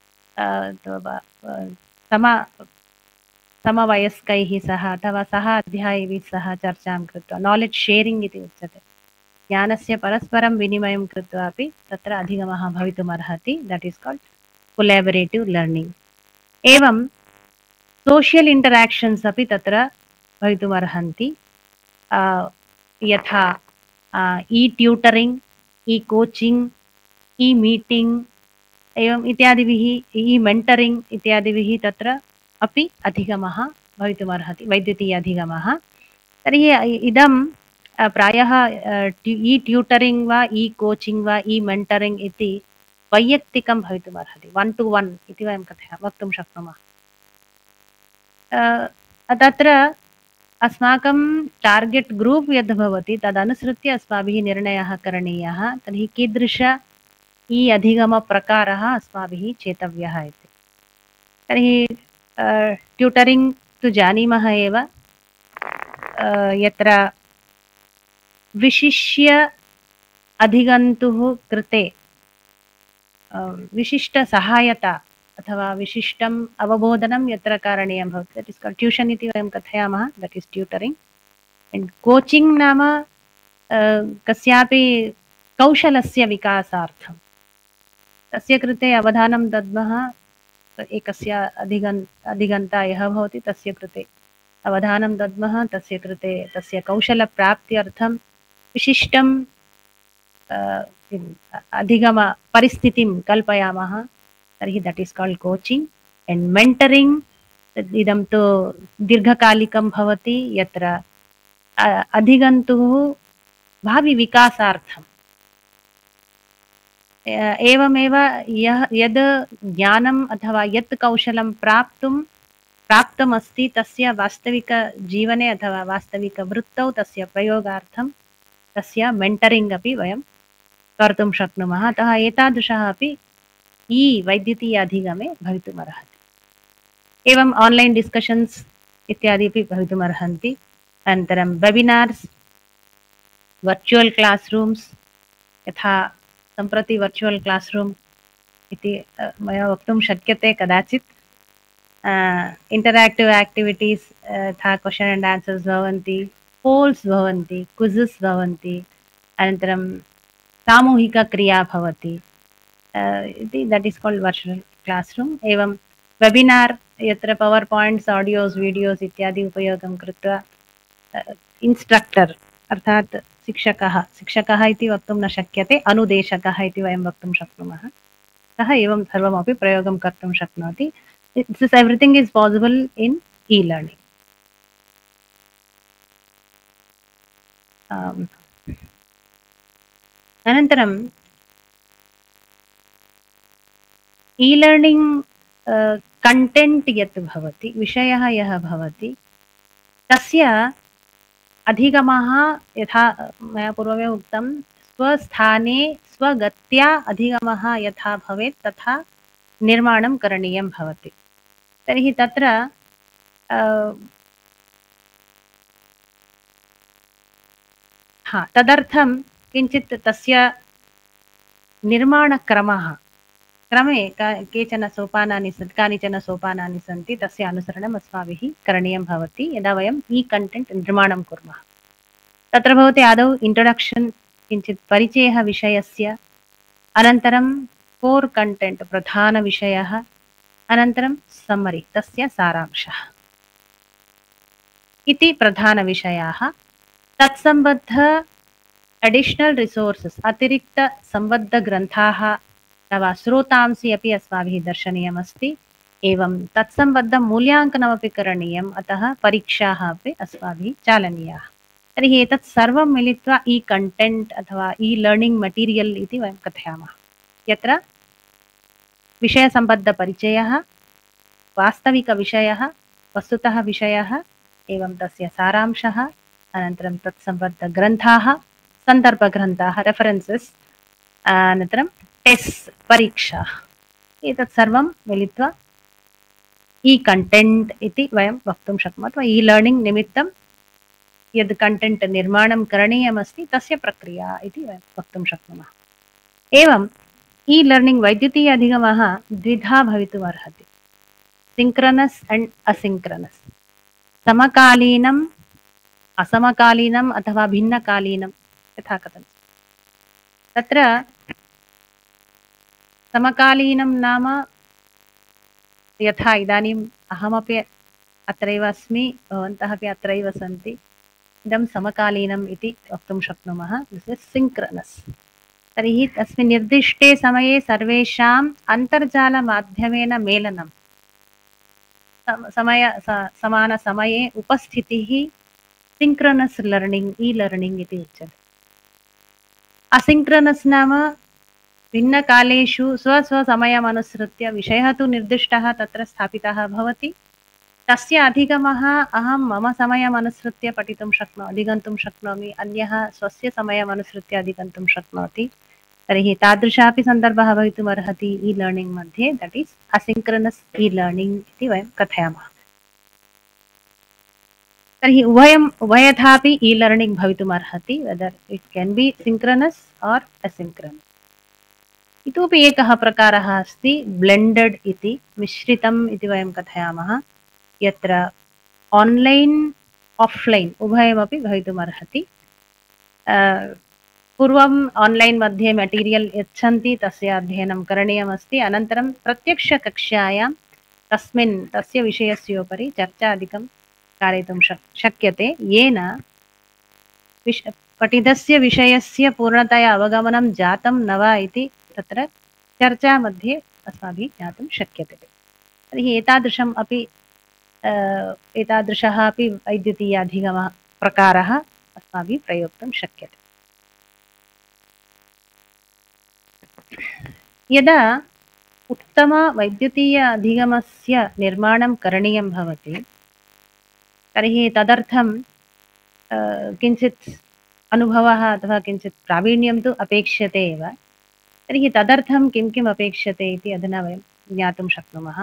सम समवयस्कैः सह अथवा सह अध्यायिभिः सह चर्चां कृत्वा, नॉलेज शेयरिंग इति उच्यते, ज्ञानस्य परस्परं विनिमयं कृत्वा अपि तत्र अधिगमः भवितुमर्हति। That is called collaborative learning. एवं सोशल इंटरैक्शन्स अपि तत्र भवितुमर्हन्ति। यथा e tutoring, e coaching, e meeting एवं इत्यादिभिः, ई मेंटरिंग इत्यादिभिः तत्र अपि अधिगमः भवितुमर्हति, वैद्युतीय अधिगमः। तर्हि इदं प्रायः ई ट्यूटरिंग वा ई कोचिंग वा ई मेंटरिंग इति वैयक्तिकं भवितुमर्हति, वन टू वन इति वयं कथयामः, वक्तुं शक्नुमः। तत्र अस्माकं टार्गेट् ग्रूप् यद् भवति तदनुसृत्य अस्माभिः निर्णयः करणीयः। तर्हि कीदृश ई अधिगमप्रकारः अस्माभिः चेतव्यः इति। तर्हि ट्यूटरिङ्ग् तु जानीमः एव, यत्र विशिष्य अधिगन्तुः कृते विशिष्टसहायता अथवा विशिष्टम् अवबोधनं यत्र कारणीयं भवति, दट् इस् काल्ड् ट्यूषन् इति वयं कथयामः, that is tutoring. And coaching नाम कस्यापि कौशलस्य विकासार्थं तस्य कृते अवधानं दद्मः। एकस्य अधिगन् अधिगन्ता यः भवति तस्य कृते अवधानं दद्मः, तस्य कृते तस्य कौशलप्राप्त्यर्थं विशिष्टं अधिगमपरिस्थितिं कल्पयामः। तर्हि that is called coaching. And mentoring इदं तु दीर्घकालिकं भवति, यत्र अधिगन्तुः भाविविकासार्थम् एवमेव यः यद् ज्ञानम् अथवा यत् कौशलं प्राप्तुं प्राप्तमस्ति तस्य वास्तविकजीवने अथवा वास्तविकवृत्तौ तस्य प्रयोगार्थं तस्य मेण्टरिङ्ग् अपि वयं कर्तुं शक्नुमः। अतः एतादृशः अपि ई वैद्युतीय अधिगमे भवितुमर्हति। एवम् आन्लैन् डिस्कशन्स् इत्यादि अपि भवितुमर्हन्ति। अनन्तरं वेबिनार्स्, वर्चुवल् क्लास् रूम्स्, यथा सम्प्रति वर्चुवल् क्लास् रूम् इति मया वक्तुं शक्यते कदाचित्। इंटराक्टिव् एक्टिविटीस् यथा क्वश्चन् एण्ड् आन्सर्स् भवन्ति, पोल्स् भवन्ति, क्विज़स् भवन्ति, अनन्तरं सामूहिकक्रिया भवति इति, that is called virtual classroom. एवं वेबिनार् यत्र पवर् पायिण्ट्स्, आडियोस्, वीडियोस् इत्यादि उपयोगं कृत्वा इन्स्ट्रक्टर् अर्थात् शिक्षकः शिक्षकः इति वक्तुं न शक्यते, अनुदेशकः इति वयं वक्तुं शक्नुमः, सः एवं सर्वमपि प्रयोगं कर्तुं शक्नोति। This everything is possible in e learning. अनन्तरं ई लर्निङ्ग् कण्टेण्ट् यत् भवति, विषयः यः भवति, तस्य अधिगमः यथा मया पूर्वमेव उक्तं, स्वस्थाने स्वगत्या अधिगमः यथा भवेत् तथा निर्माणं करणीयं भवति। तर्हि तत्र हा तदर्थं किञ्चित् तस्य निर्माणक्रमः क्रमे केचन सोपानानि सन्ति, कानिचन सोपानानि सन्ति, तस्य अनुसरणम् अस्माभिः करणीयं भवति यदा वयम् ई कण्टेण्ट् निर्माणं कुर्मः। तत्र भवति आदौ इन्ट्रोडक्षन्, किञ्चित् परिचयः विषयस्य, अनन्तरं कोर् कण्टेण्ट् प्रधानविषयः, अनन्तरं सम्मरि तस्य सारांशः इति प्रधानविषयाः। तत्सम्बद्ध एडिशनल् रिसोर्सेस्, अतिरिक्तसम्बद्धग्रन्थाः अथवा स्रोतांसि अपि अस्माभिः दर्शनीयमस्ति। एवं तत्सम्बद्धं मूल्याङ्कनमपि करणीयम्, अतः परीक्षाः अपि अस्माभिः चालनीयाः। तर्हि एतत् सर्वं मिलित्वा ई कण्टेण्ट् अथवा ई लर्निङ्ग् मटीरियल् इति वयं कथयामः, यत्र विषयसम्बद्धपरिचयः, वास्तविकविषयः, वस्तुतः विषयः, एवं तस्य सारांशः, अनन्तरं तत्सम्बद्धग्रन्थाः, सन्दर्भग्रन्थाः, रेफरेन्सेस्, अनन्तरं टेस्ट्, परीक्षा, एतत् सर्वं मिलित्वा ई कण्टेण्ट् इति वयं वक्तुं शक्नुमः। अथवा ई लर्निङ्ग् निमित्तं यद् कण्टेण्ट् निर्माणं करणीयमस्ति तस्य प्रक्रिया इति वयं वक्तुं शक्नुमः। एवम् ई लर्निङ्ग् वैद्युतीय अधिगमः द्विधा भवितुमर्हति, सिङ्क्रनस् अण्ड् असिङ्क्रनस्, समकालीनम् असमकालीनम् अथवा भिन्नकालीनं यथा कथनं। तत्र समकालीनं नाम यथा इदानीम् अहमपि अत्रैव अस्मि, भवन्तः अपि अत्रैव सन्ति, इदं समकालीनम् इति वक्तुं शक्नुमः। This is synchronous. तर्हि तस्मिन् निर्दिष्टे समये सर्वेषाम् अन्तर्जालमाध्यमेन मेलनं, समय समानसमये उपस्थितिः सिङ्क्रनस् लर्निङ्ग्, ई लर्निङ्ग् इति उच्यते। असिङ्क्रनस् नाम भिन्नकालेषु स्वस्वसमयमनुसृत्य विषयः तु निर्दिष्टः तत्र स्थापितः भवति, तस्य अधिगमः अहं मम समयम् अनुसृत्य पठितुं शक्नोमि, अधिगन्तुं शक्नोमि, अन्यः स्वस्य समयम् अनुसृत्य अधिगन्तुं शक्नोति। तर्हि तादृशापि सन्दर्भः भवितुमर्हति ई लर्निङ्ग् मध्ये, that is asynchronous e learning इति वयं कथयामः। तर्हि उभयम् उभयथापि ई लर्निङ्ग् भवितुमर्हति, whether it can be synchronous or asynchronous. इतोपि एकः प्रकारः अस्ति ब्लेण्डेड् इति, मिश्रितम् इति वयं कथयामः, यत्र आन्लैन् आफ्लैन् उभयमपि भवितुमर्हति। पूर्वम् आन्लैन् मध्ये मेटीरियल् यच्छन्ति, तस्य अध्ययनं करणीयमस्ति, अनन्तरं प्रत्यक्षकक्षायां तस्मिन् तस्य विषयस्योपरि चर्चादिकं कारयितुं शक् शक्यते, येन विष पठितस्य विषयस्य पूर्णतया अवगमनं जातं न वा इति तत्र चर्चा मध्ये अस्माभिः ज्ञातुं शक्यते। तर्हि एतादृशम् अपि एतादृशः अपि वैद्युतीयाधिगमः प्रकारः अस्माभिः प्रयोक्तुं शक्यते। यदा उत्तमवैद्युतीय अधिगमस्य निर्माणं करणीयं भवति, तर्हि तदर्थं किञ्चित् अनुभवः अथवा किञ्चित् प्रावीण्यं तु अपेक्ष्यते एव। तर्हि तदर्थं किं किम् अपेक्ष्यते इति अधुना वयं ज्ञातुं शक्नुमः।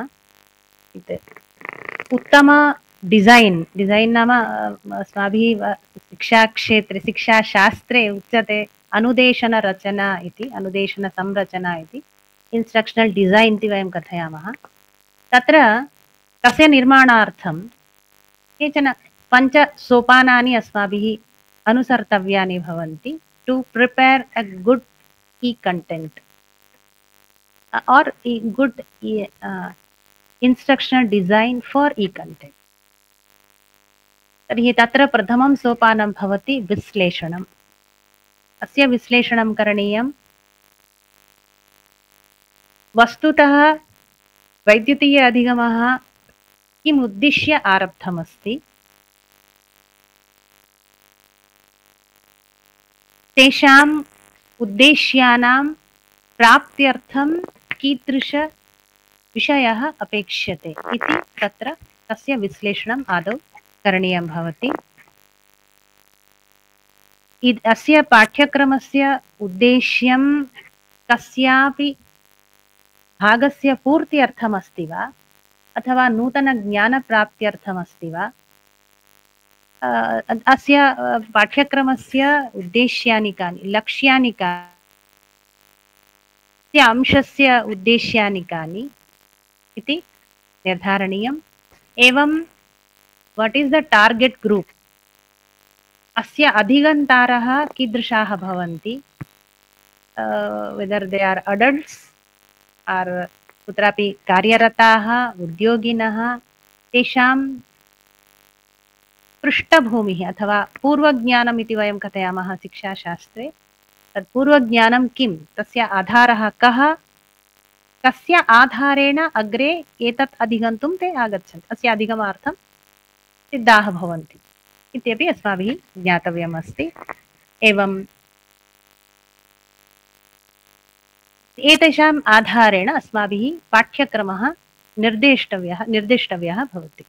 उत्तम डिज़ैन् डिज़ैन् नाम अस्माभिः शिक्षाक्षेत्रे शिक्षाशास्त्रे उच्यते अनुदेशनरचना इति, अनुदेशनसंरचना इति, इन्स्ट्रक्षनल् डिज़ैन् इति वयं कथयामः। तत्र तस्य निर्माणार्थं केचन पञ्चसोपानानि अस्माभिः अनुसर्तव्यानि भवन्ति to prepare a good e content or e good instructional design for e-content. तर्हि तत्र प्रथमं सोपानं भवति विश्लेषणम्। अस्य विश्लेषणं करणीयं। वस्तुतः वैद्युतीय अधिगमः किम् उद्दिश्य आरब्धमस्ति, तेषाम् उद्देश्यानां प्राप्त्यर्थं कीदृश विषयः अपेक्ष्यते इति तत्र तस्य विश्लेषणम् आदौ करणीयं भवति। अस्य पाठ्यक्रमस्य उद्देश्यं कस्यापि भागस्य पूर्त्यर्थमस्ति वा अथवा नूतनज्ञानप्राप्त्यर्थमस्ति वा, अस्य पाठ्यक्रमस्य उद्देश्यानि कानि, लक्ष्यानि कानि, अस्य अंशस्य उद्देश्यानि कानि इति निर्धारणीयम्। एवं what is the target group, अस्य अधिगन्तारः कीदृशाः भवन्ति, वेदर दे आर अडल्ट्स आर कुत्रापि कार्यरताः उद्योगिनः, तेषां पृष्ठभूमिः अथवा पूर्वज्ञानम् इति वयं कथयामः शिक्षाशास्त्रे। तत् पूर्वज्ञानं किं, तस्य आधारः कः, कस्य आधारेण अग्रे एतत् अधिगन्तुं ते आगच्छन्ति, अस्य अधिगमार्थं सिद्धाः भवन्ति इत्यपि अस्माभिः ज्ञातव्यम् अस्ति। एवं एतेषाम् आधारेण अस्माभिः पाठ्यक्रमः निर्देष्टव्यः निर्दिष्टव्यः भवति।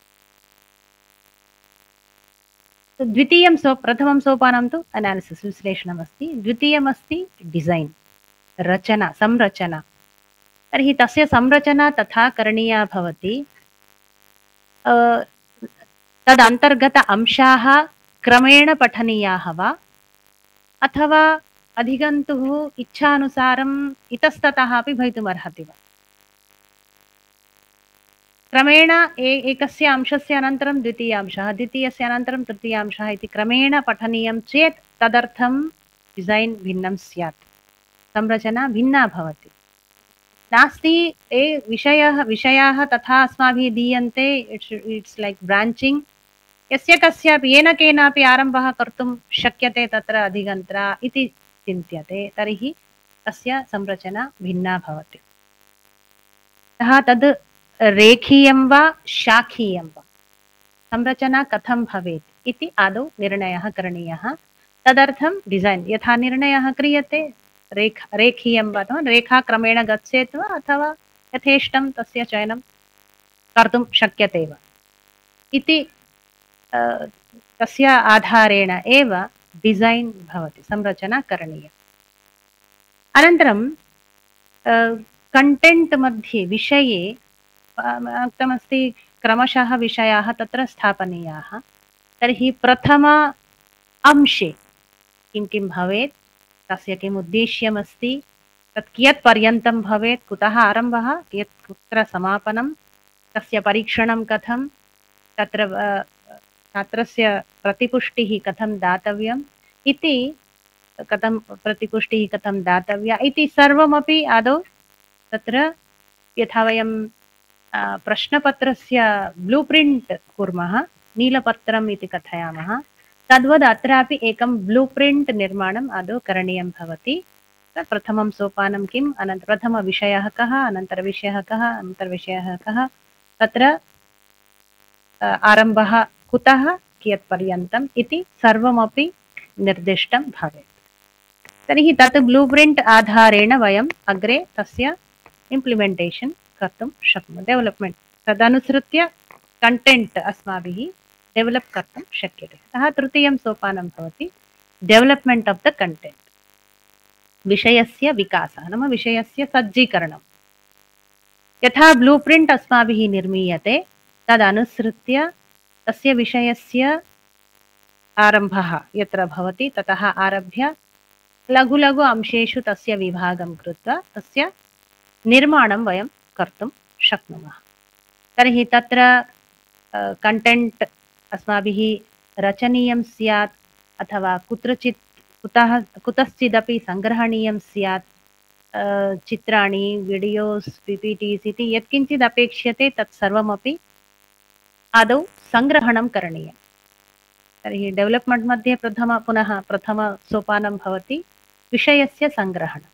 द्वितीयं सो प्रथमं सोपानं तु अनालिसिस् विश्लेषणमस्ति, द्वितीयमस्ति डिज़ैन् रचना संरचना। तर्हि तस्य संरचना तथा करणीया भवति, तदन्तर्गत अंशाः क्रमेण पठनीयाः वा अथवा अधिगन्तुः इच्छानुसारम् इतस्ततः अपि भवितुमर्हति वा। क्रमेण एकस्य अंशस्य अनन्तरं द्वितीयांशः, द्वितीयस्य अनन्तरं तृतीयांशः इति क्रमेण पठनीयं चेत् तदर्थं डिज़ैन् भिन्नं स्यात्, संरचना भिन्ना भवति। नास्ति ए विषयः विषयाः तथा अस्माभिः दीयन्ते, इट्स् इट्स् लैक् ब्राञ्चिङ्ग्, यस्य कस्यापि येन केनापि आरम्भः कर्तुं शक्यते तत्र अधिगन्त्रा इति चिन्त्यते, तर्हि तस्य संरचना भिन्ना भवति। अतः तद् रेखीयं वा शाखीयं वा संरचना कथं भवेत् इति आदौ निर्णयः करणीयः। तदर्थं डिज़ैन् यथा निर्णयः क्रियते, रेख रेखीयं वा अथवा रेखाक्रमेण गच्छेत् वा अथवा यथेष्टं तस्य चयनं कर्तुं शक्यते वा, इति अ, तस्य आधारेण एव डिज़ैन् भवति, संरचना करणीया। अनन्तरं कण्टेण्ट् मध्ये विषये उक्तमस्ति क्रमशः विषयाः तत्र स्थापनीयाः। तर्हि प्रथम अंशे किं किं भवेत्, तस्य किम् उद्देश्यमस्ति, तत् कियत् पर्यन्तं भवेत्, कुतः आरम्भः, कियत् कुत्र समापनं, तस्य परीक्षणं कथं, तत्र छात्रस्य प्रतिपुष्टिः कथं दातव्यम् इति, कथं प्रतिपुष्टिः कथं दातव्या इति सर्वमपि आदौ तत्र यथा वयं प्रश्नपत्रस्य ब्लू प्रिंट कुर्मः, नीलपत्रम् इति कथयामः, तद्वद् अत्रापि एकं ब्लू प्रिंट निर्माणम् आदौ करणीयं भवति। प्रथमं सोपानं किम्, अनन्तरं प्रथमविषयः कः, अनन्तरविषयः कः, अनन्तरविषयः कः, तत्र आरम्भः कुतः कियत् पर्यन्तम् इति सर्वमपि निर्दिष्टं भवेत्। तर्हि तत् ब्लू प्रिंट आधारेण वयम् अग्रे तस्य इम्प्लिमेण्टेशन् कर्तुं शक्नुमः, डेवलप्मेण्ट् तदनुसृत्य कण्टेण्ट् अस्माभिः डेवलप् कर्तुं शक्यते। अतः तृतीयं सोपानं भवति डेवलप्मेण्ट् आफ् द कण्टेण्ट्, विषयस्य विकासः नाम विषयस्य सज्जीकरणं। यथा ब्लू प्रिंट अस्माभिः निर्मीयते तदनुसृत्य तस्य विषयस्य आरम्भः यत्र भवति ततः आरभ्य लघु लघु अंशेषु तस्य विभागं कृत्वा तस्य निर्माणं वयं कर्तुं शक्नुमः। तर्हि तत्र कण्टेण्ट् अस्माभिः रचनीयं स्यात् अथवा कुत्रचित् कुतः कुतश्चिदपि सङ्ग्रहणीयं स्यात्, चित्राणि, वीडियोस्, पीपीटीस् इति यत्किञ्चित् अपेक्ष्यते तत्सर्वमपि आदौ सङ्ग्रहणं करणीयं। तर्हि डेवलप्मेण्ट् मध्ये प्रथम पुनः प्रथमसोपानं भवति विषयस्य सङ्ग्रहणं।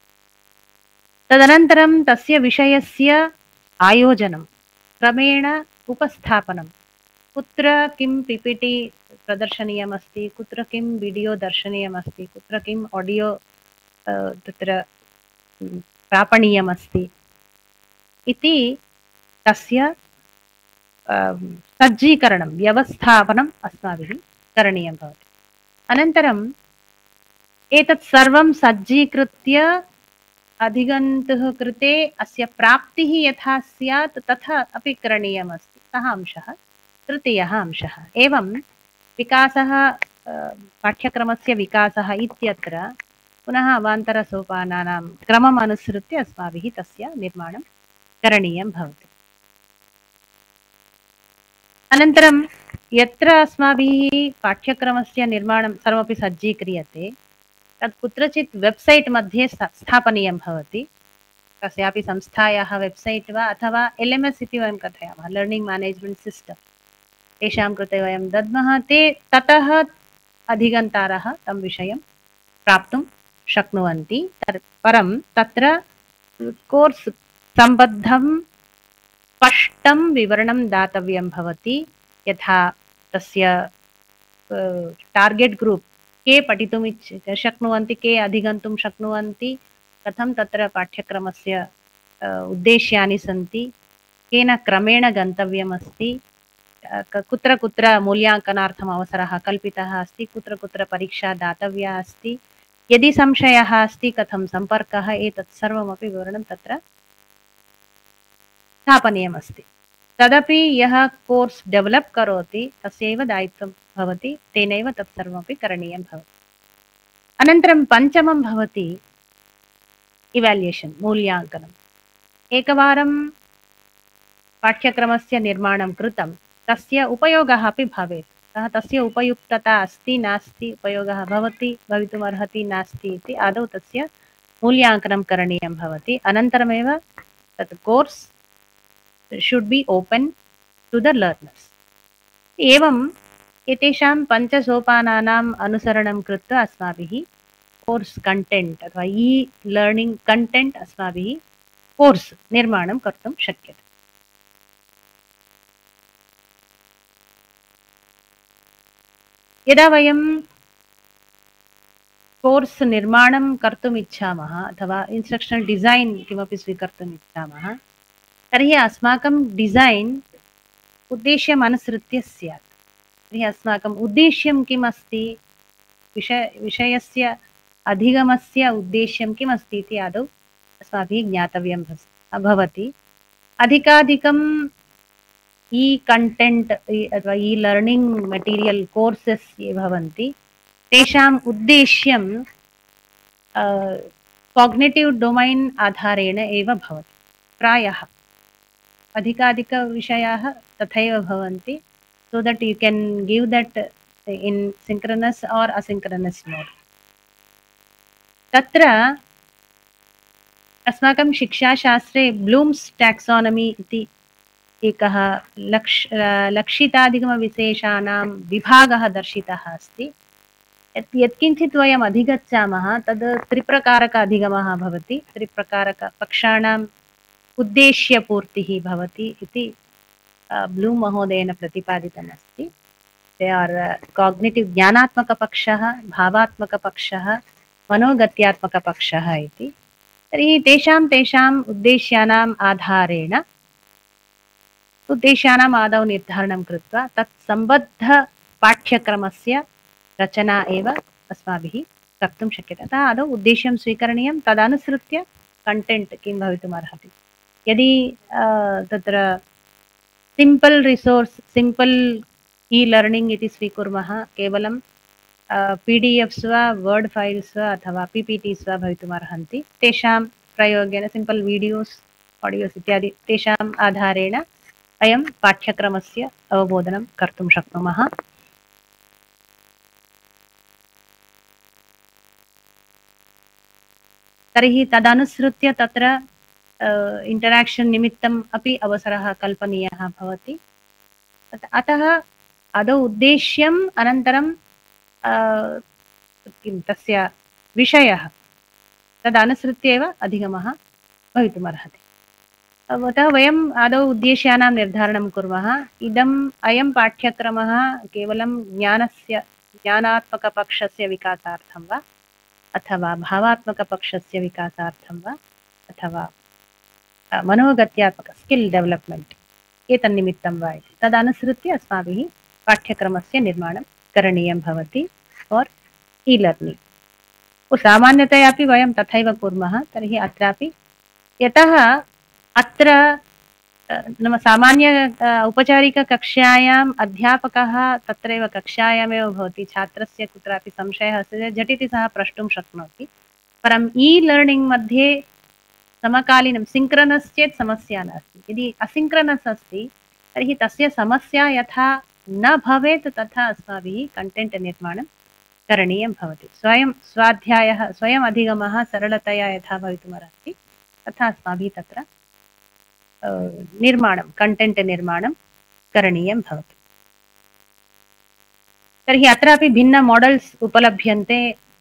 तदनन्तरं तस्य विषयस्य आयोजनं, क्रमेण उपस्थापनं, कुत्र किं पीपीटी प्रदर्शनीयमस्ति, कुत्र किं वीडियो दर्शनीयमस्ति, कुत्र किम् ऑडियो तत्र प्रापणीयमस्ति इति तस्य सज्जीकरणं, व्यवस्थापनम् अस्माभिः करणीयं भवति। अनन्तरम् एतत् सर्वं सज्जीकृत्य अधिगन्तुः कृते अस्य प्राप्तिः यथा स्यात् तथा अपि करणीयमस्ति। सः अंशः तृतीयः अंशः। एवं विकासः, पाठ्यक्रमस्य विकासः इत्यत्र पुनः अवान्तरसोपानानां क्रमम् अनुसृत्य अस्माभिः तस्य निर्माणं करणीयं भवति। अनन्तरं यत्र अस्माभिः पाठ्यक्रमस्य निर्माणं सर्वमपि सज्जीक्रियते तत् कुत्रचित् वेब्सैट् मध्ये स्थापनीयं भवति, कस्यापि संस्थायाः वेब्सैट् वा अथवा एल् एम् एस् इति वयं कथयामः, लर्निङ्ग् मैनेज्मेण्ट् सिस्टम्, तेषां कृते वयं दद्मः। ते ततः अधिगन्तारः तं विषयं प्राप्तुं शक्नुवन्ति। परं तत्र कोर्स् सम्बद्धं स्पष्टं विवरणं दातव्यं भवति। यथा तस्य टार्गेट् ग्रूप् के पठितुम् इच्छ शक्नुवन्ति, के अधिगन्तुं शक्नुवन्ति, कथं तत्र पाठ्यक्रमस्य उद्देश्यानि सन्ति, केन क्रमेण गन्तव्यमस्ति, कुत्र कुत्र मूल्याङ्कनार्थम् अवसरः कल्पितः अस्ति, कुत्र कुत्र परीक्षा दातव्या अस्ति, यदि संशयः अस्ति कथं सम्पर्कः, एतत् सर्वमपि विवरणं तत्र स्थापनीयमस्ति। तदपि यः कोर्स् डेवलप् करोति तस्यैव दायित्वं भवति, तेनैव तत् सर्वमपि करणीयं भवति। अनन्तरं पञ्चमं भवति इवाल्युयेशन्, मूल्याङ्कनम्। एकवारं पाठ्यक्रमस्य निर्माणं कृतं तस्य उपयोगः अपि भवेत्, सः तस्य उपयुक्तता अस्ति नास्ति, उपयोगः भवति भवितुमर्हति नास्ति इति आदौ तस्य मूल्याङ्कनं करणीयं भवति। अनन्तरमेव तत् course should be open to the learners. एवं एतेषां पञ्चसोपानानाम् अनुसरणं कृत्वा अस्माभिः कोर्स् कण्टेण्ट् अथवा ई लर्निङ्ग् कण्टेण्ट् अस्माभिः कोर्स् निर्माणं कर्तुं शक्यते। यदा वयं कोर्स् निर्माणं कर्तुम् इच्छामः अथवा इन्स्ट्रक्षनल् डिज़ैन् किमपि स्वीकर्तुम् इच्छामः तर्हि अस्माकं डिज़ैन् उद्देश्यम् अनुसृत्य स्यात्। तर्हि अस्माकम् उद्देश्यं किम् अस्ति, विषय विषयस्य अधिगमस्य उद्देश्यं किम् अस्ति इति आदौ अस्माभिः ज्ञातव्यं भवति। अधिकाधिकं ई कण्टेण्ट् अथवा ई लर्निङ्ग् मेटीरियल् कोर्सेस् ये भवन्ति तेषाम् उद्देश्यं काग्निटिव् डोमैन् आधारेण एव भवति। प्रायः अधिकाधिकविषयाः तथैव भवन्ति, so that you can give that in synchronous or asynchronous mode. तत्र अस्माकं शिक्षाशास्त्रे ब्लूम्स् टैक्सोनमी इति एकः लक्ष लक्षिताधिगमविशेषाणां विभागः दर्शितः अस्ति। यत्किञ्चित् वयम् अधिगच्छामः तद् त्रिप्रकारक अधिगमः भवति। त्रिप्रकारकपक्षाणाम् उद्देश्यपूर्तिः भवति इति ब्लूम् महोदयेन प्रतिपादितम् अस्ति। ते आर् काग्निटिव् ज्ञानात्मकपक्षः, भावात्मकपक्षः, मनोगत्यात्मकपक्षः इति। तर्हि तेषां तेषाम् उद्देश्यानाम् आधारेण उद्देश्यानाम् आदौ निर्धारणं कृत्वा तत् सम्बद्ध पाठ्यक्रमस्य रचना एव अस्माभिः कर्तुं शक्यते। अतः आदौ उद्देश्यं स्वीकरणीयं, तदनुसृत्य कण्टेण्ट् किं भवितुम् अर्हति। यदि तत्र simple resource, simple e learning इति स्वीकुर्मः, केवलं पी डी एफ्स् वा वर्ड् फैल्स् वा अथवा पी पी टीस् वा भवितुम् अर्हन्ति, तेषां प्रयोगेन सिम्पल् वीडियोस्, आडियोस् इत्यादि तेषाम् आधारेण अयं पाठ्यक्रमस्य अवबोधनं कर्तुं शक्नुमः। तर्हि तदनुसृत्य तत्र इंटराक्शन् निमित्तम् अपि अवसरः कल्पनीयः भवति। अतः आदौ उद्देश्यम्, अनन्तरं किं तस्य विषयः, तदनुसृत्य एव अधिगमः भवितुमर्हति। अतः वयम् आदौ उद्देश्यानां निर्धारणं कुर्मः। इदम् अयं पाठ्यक्रमः केवलं ज्ञानस्य ज्ञानात्मकपक्षस्य विकासार्थं वा अथवा भावात्मकपक्षस्य विकासार्थं वा अथवा मनोगत्यात्मक स्किल् डेवलप्मेण्ट् एतन्निमित्तं वा इति तदनुसृत्य अस्माभिः पाठ्यक्रमस्य निर्माणं करणीयं भवति फार् ई लर्निङ्ग्। सामान्यतया अपि वयं तथैव कुर्मः। तर्हि अत्रापि यतः अत्र नाम सामान्य औपचारिककक्षायाम् अध्यापकः तत्रैव कक्षायामेव भवति, छात्रस्य कुत्रापि संशयः अस्ति चेत् झटिति सः प्रष्टुं शक्नोति। परम् ई लर्निङ्ग् मध्ये समकालीनं सिङ्क्रनस् चेत् समस्या नास्ति। यदि असिङ्क्रनस् अस्ति तर्हि तस्य समस्या यथा न भवेत् तथा अस्माभिः कण्टेण्ट् निर्माणं करणीयं भवति। स्वयं स्वाध्यायः, स्वयम् अधिगमः सरलतया यथा भवितुमर्हति तथा अस्माभिः तत्र निर्माणं, कण्टेण्ट् निर्माणं करणीयं भवति। तर्हि अत्रापि भिन्न मॉडल्स् उपलभ्यन्ते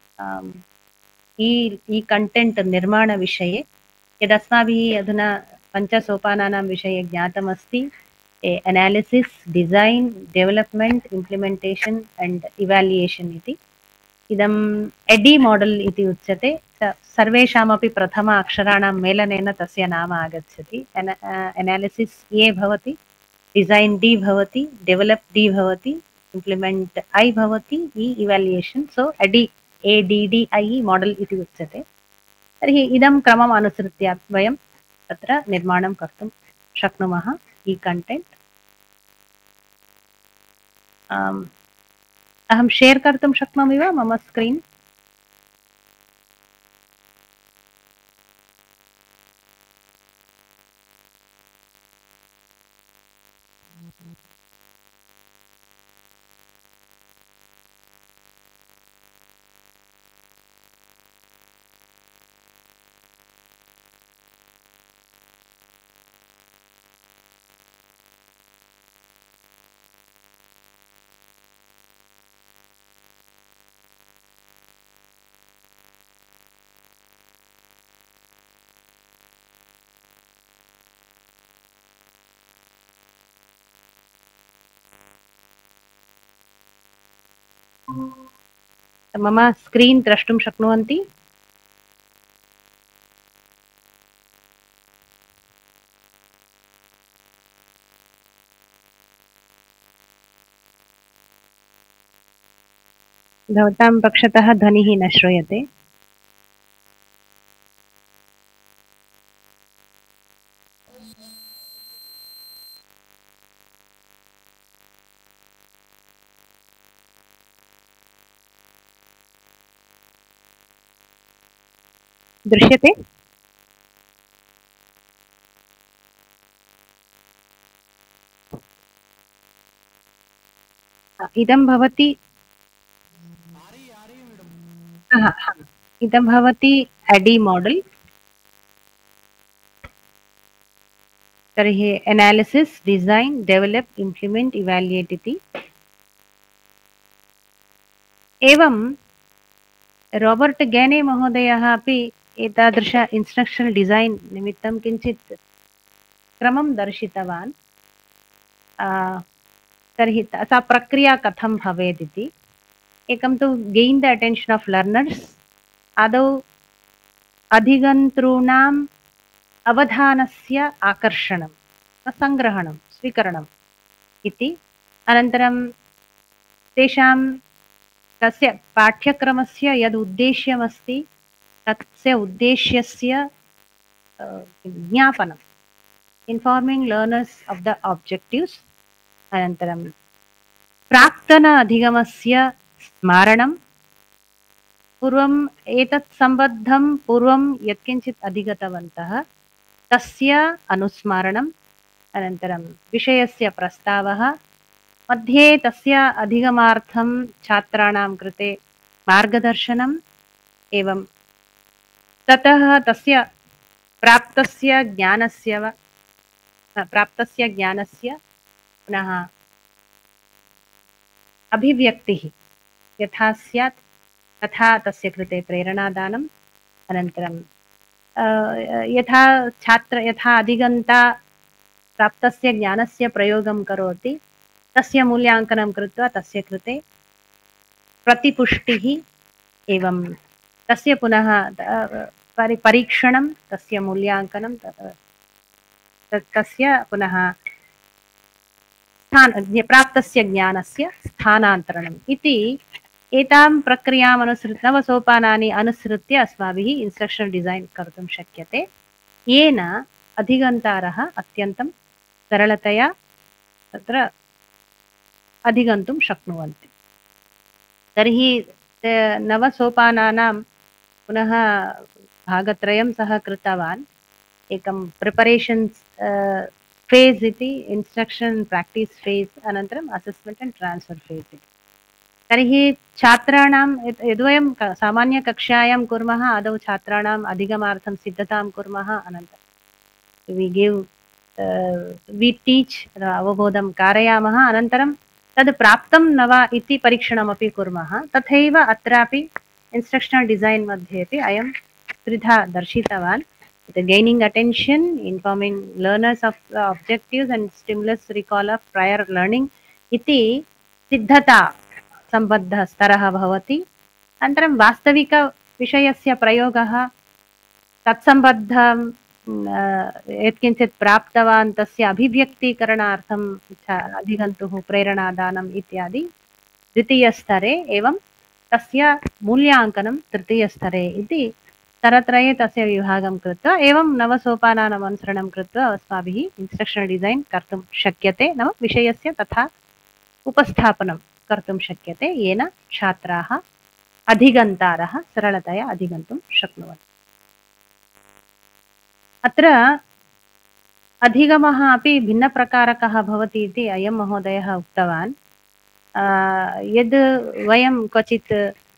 ई ई कण्टेण्ट् निर्माणविषये। यदस्माभिः अधुना पञ्चसोपानानां विषये ज्ञातमस्ति, analysis, design, development, implementation and evaluation इति। इदम् एडी मॉडल् इति उच्यते। सर्वेषामपि प्रथम अक्षराणां मेलनेन तस्य नाम आगच्छति। एनालिसिस् ए भवति, डिज़ैन् डी भवति, डेवलप् डी भवति, इम्प्लिमेण्ट् ऐ भवति, E evaluation, so ADDIE A D D I E model इति उच्यते। तर्हि इदं क्रमम् अनुसृत्य वयं तत्र निर्माणं कर्तुं शक्नुमः ई कण्टेण्ट्। अहं शेर् कर्तुं शक्नोमि वा मम स्क्रीन्? मम स्क्रीन् द्रष्टुं शक्नुवन्ति? भवतां पक्षतः ध्वनिः न श्रूयते। दृश्यते? इदं भवति हा, हा, इदं भवति एडी मॉडल। तर्हि analysis, design, develop, implement, evaluate इति। एवं राबर्ट् गेने महोदयः अपि एतादृश इन्स्ट्रक्षनल् डिज़ैन् निमित्तं किञ्चित् क्रमं दर्शितवान्। तर्हि सा प्रक्रिया कथं भवेत् इति। एकं तु gain the attention of learners, आदौ अधिगन्तॄणाम् अवधानस्य आकर्षणं, सङ्ग्रहणं, स्वीकरणम् इति। अनन्तरं तेषां तस्य पाठ्यक्रमस्य यद् उद्देश्यमस्ति तस्य उद्देश्यस्य ज्ञापनम्, informing learners of the objectives. अनन्तरं प्राक्तन अधिगमस्य स्मारणं, पूर्वम् एतत् सम्बद्धं पूर्वं यत्किञ्चित् अधिगतवन्तः तस्य अनुस्मारणम्। अनन्तरं विषयस्य प्रस्तावः, मध्ये तस्य अधिगमार्थं छात्राणां कृते मार्गदर्शनम्, एवं ततः तस्य प्राप्तस्य ज्ञानस्य वा प्राप्तस्य ज्ञानस्य पुनः अभिव्यक्तिः यथा स्यात् तथा तस्य कृते प्रेरणादानम्। अनन्तरं यथा छात्र यथा अधिगन्ता प्राप्तस्य ज्ञानस्य प्रयोगं करोति तस्य मूल्याङ्कनं कृत्वा तस्य कृते प्रतिपुष्टिः, एवं तस्य पुनः परि परीक्षणं, तस्य मूल्याङ्कनं, तस्य पुनः स्थान प्राप्तस्य ज्ञानस्य स्थानान्तरणम् इति। एतां प्रक्रियाम् अनुसृत्य नवसोपानानि अनुसृत्य अस्माभिः इन्स्ट्रक्षनल् डिज़ैन् कर्तुं शक्यते, येन अधिगन्तारः अत्यन्तं सरलतया तत्र अधिगन्तुं शक्नुवन्ति। तर्हि नवसोपानानां पुनः भागत्रयं सः कृतवान्। एकं प्रिपरेशन् फेस् इति, इन्स्ट्रक्षन् प्राक्टीस् फेस्, अनन्तरम् असेस्मेण्ट् अण्ड् ट्रान्स्फर् फेस् इति। तर्हि छात्राणां यद्वयं सामान्यकक्षायां कुर्मः, आदौ छात्राणाम् अधिगमार्थं सिद्धतां कुर्मः, अनन्तरं वि गिव् वि टीच्, अवबोधं कारयामः, अनन्तरं तद् प्राप्तं न वा इति परीक्षणमपि कुर्मः। तथैव अत्रापि इन्स्ट्रक्षनल् डिज़ैन् मध्ये अपि अयं त्रिधा दर्शितवान्। Gaining attention, informing learners of objectives and stimulus recall of prior learning इति सिद्धता सम्बद्धः स्तरः भवति। अनन्तरं वास्तविकविषयस्य प्रयोगः, तत्सम्बद्धं यत्किञ्चित् प्राप्तवान् तस्य अभिव्यक्तीकरणार्थं अधिगन्तुः प्रेरणादानम् इत्यादि द्वितीयस्तरे, एवं तस्य मूल्याङ्कनं तृतीयस्तरे इति स्तरत्रये तस्य विभागं कृत्वा एवं नवसोपानानाम् अनुसरणं कृत्वा अस्माभिः इन्स्ट्रक्षनल् डिज़ैन् कर्तुं शक्यते। नाम विषयस्य तथा उपस्थापनं कर्तुं शक्यते, येन छात्राः अधिगन्तारः सरलतया अधिगन्तुं शक्नुवन्ति। अत्र अधिगमः अपि भिन्नप्रकारकः भवति इति अयं महोदयः उक्तवान्। यद् वयं क्वचित्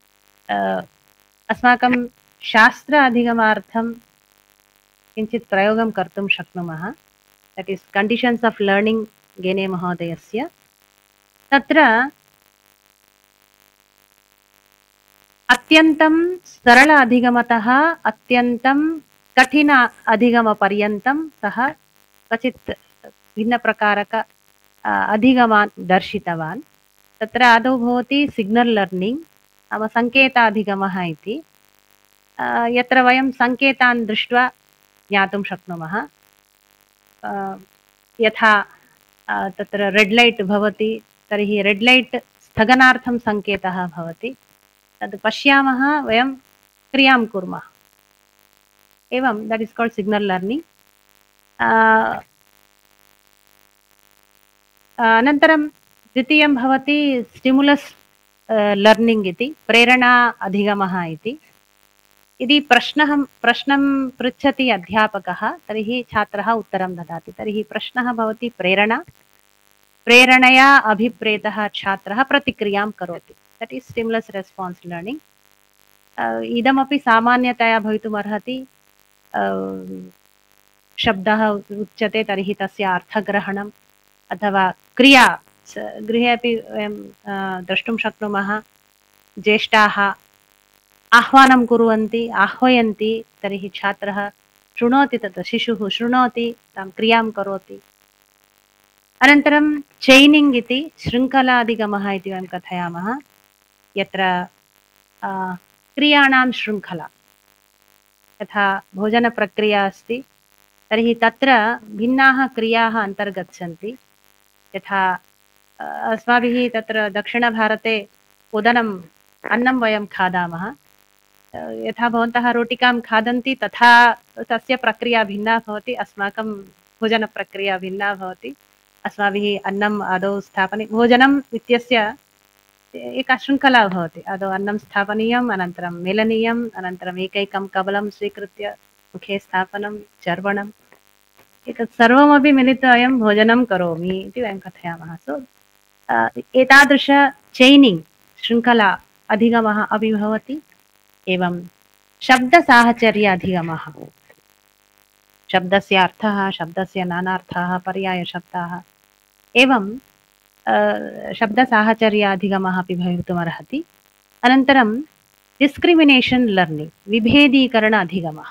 अस्माकं शास्त्र अधिगमार्थं किञ्चित् प्रयोगं कर्तुं शक्नुमः, that is conditions of learning Gagne महोदयस्य। तत्र अत्यन्तं सरल अधिगमतः अत्यन्तं कठिन अधिगमपर्यन्तं सः क्वचित् भिन्नप्रकारक अधिगमान् दर्शितवान्। तत्र आदौ भवति सिग्नल् लर्निङ्ग्, नाम सङ्केताधिगमः इति, यत्र वयं सङ्केतान् दृष्ट्वा ज्ञातुं शक्नुमः। यथा तत्र रेड् लैट् भवति तर्हि रेड् लैट् स्थगनार्थं सङ्केतः भवति, तद् पश्यामः, वयं क्रियां कुर्मः। एवं that is called signal learning. अनन्तरं द्वितीयं भवति स्टिमुलस् लर्निङ्ग् इति, प्रेरणा अधिगमः इति। यदि प्रश्नः प्रश्नं पृच्छति अध्यापकः, तर्हि छात्रः उत्तरं ददाति। तर्हि प्रश्नः भवति प्रेरणा, प्रेरणया अभिप्रेतः छात्रः प्रतिक्रियां करोति। That is stimulus response learning. इदमपि सामान्यतया भवितुमर्हति। शब्दः उच्यते तर्हि तस्य अर्थग्रहणम्, अथवा क्रिया गृहे अपि वयं द्रष्टुं शक्नुमः। ज्येष्ठाः आह्वानं कुर्वन्ति, आह्वयन्ति, तर्हि छात्रः शृणोति, तत् शिशुः शृणोति, तां क्रियां करोति। अनन्तरं चैनिङ्ग् इति शृङ्खलाधिगमः इति वयं कथयामः, यत्र क्रियाणां शृङ्खला। यथा भोजनप्रक्रिया अस्ति, तर्हि तत्र भिन्नाः क्रियाः अन्तर्गच्छन्ति। यथा अस्माभिः तत्र दक्षिणभारते ओदनम् अन्नं वयं खादामः। यथा भवन्तः रोटिकां खादन्ति तथा तस्य प्रक्रिया भिन्ना भवति, अस्माकं भोजनप्रक्रिया भिन्ना भवति। अस्माभिः अन्नम् आदौ स्थापने, भोजनम् इत्यस्य एका शृङ्खला भवति। आदौ अन्नं स्थापनीयम्, अनन्तरं मेलनीयम्, अनन्तरम् एकैकं कवलं स्वीकृत्य मुखे स्थापनं, चर्वणम्, एतत् सर्वमपि मिलित्वा अयं भोजनं करोमि इति वयं कथयामः। सो एतादृश चैनिङ्ग् शृङ्खला अधिगमः अपि भवति। एवं शब्दसाहचर्य अधिगमः, शब्दस्य अर्थः, शब्दस्य नानार्थाः, पर्यायशब्दाः, एवं शब्दसाहचर्य अधिगमः अपि भवितुमर्हति। अनन्तरं डिस्क्रिमिनेशन् लर्निङ्ग्, विभेदीकरण अधिगमः।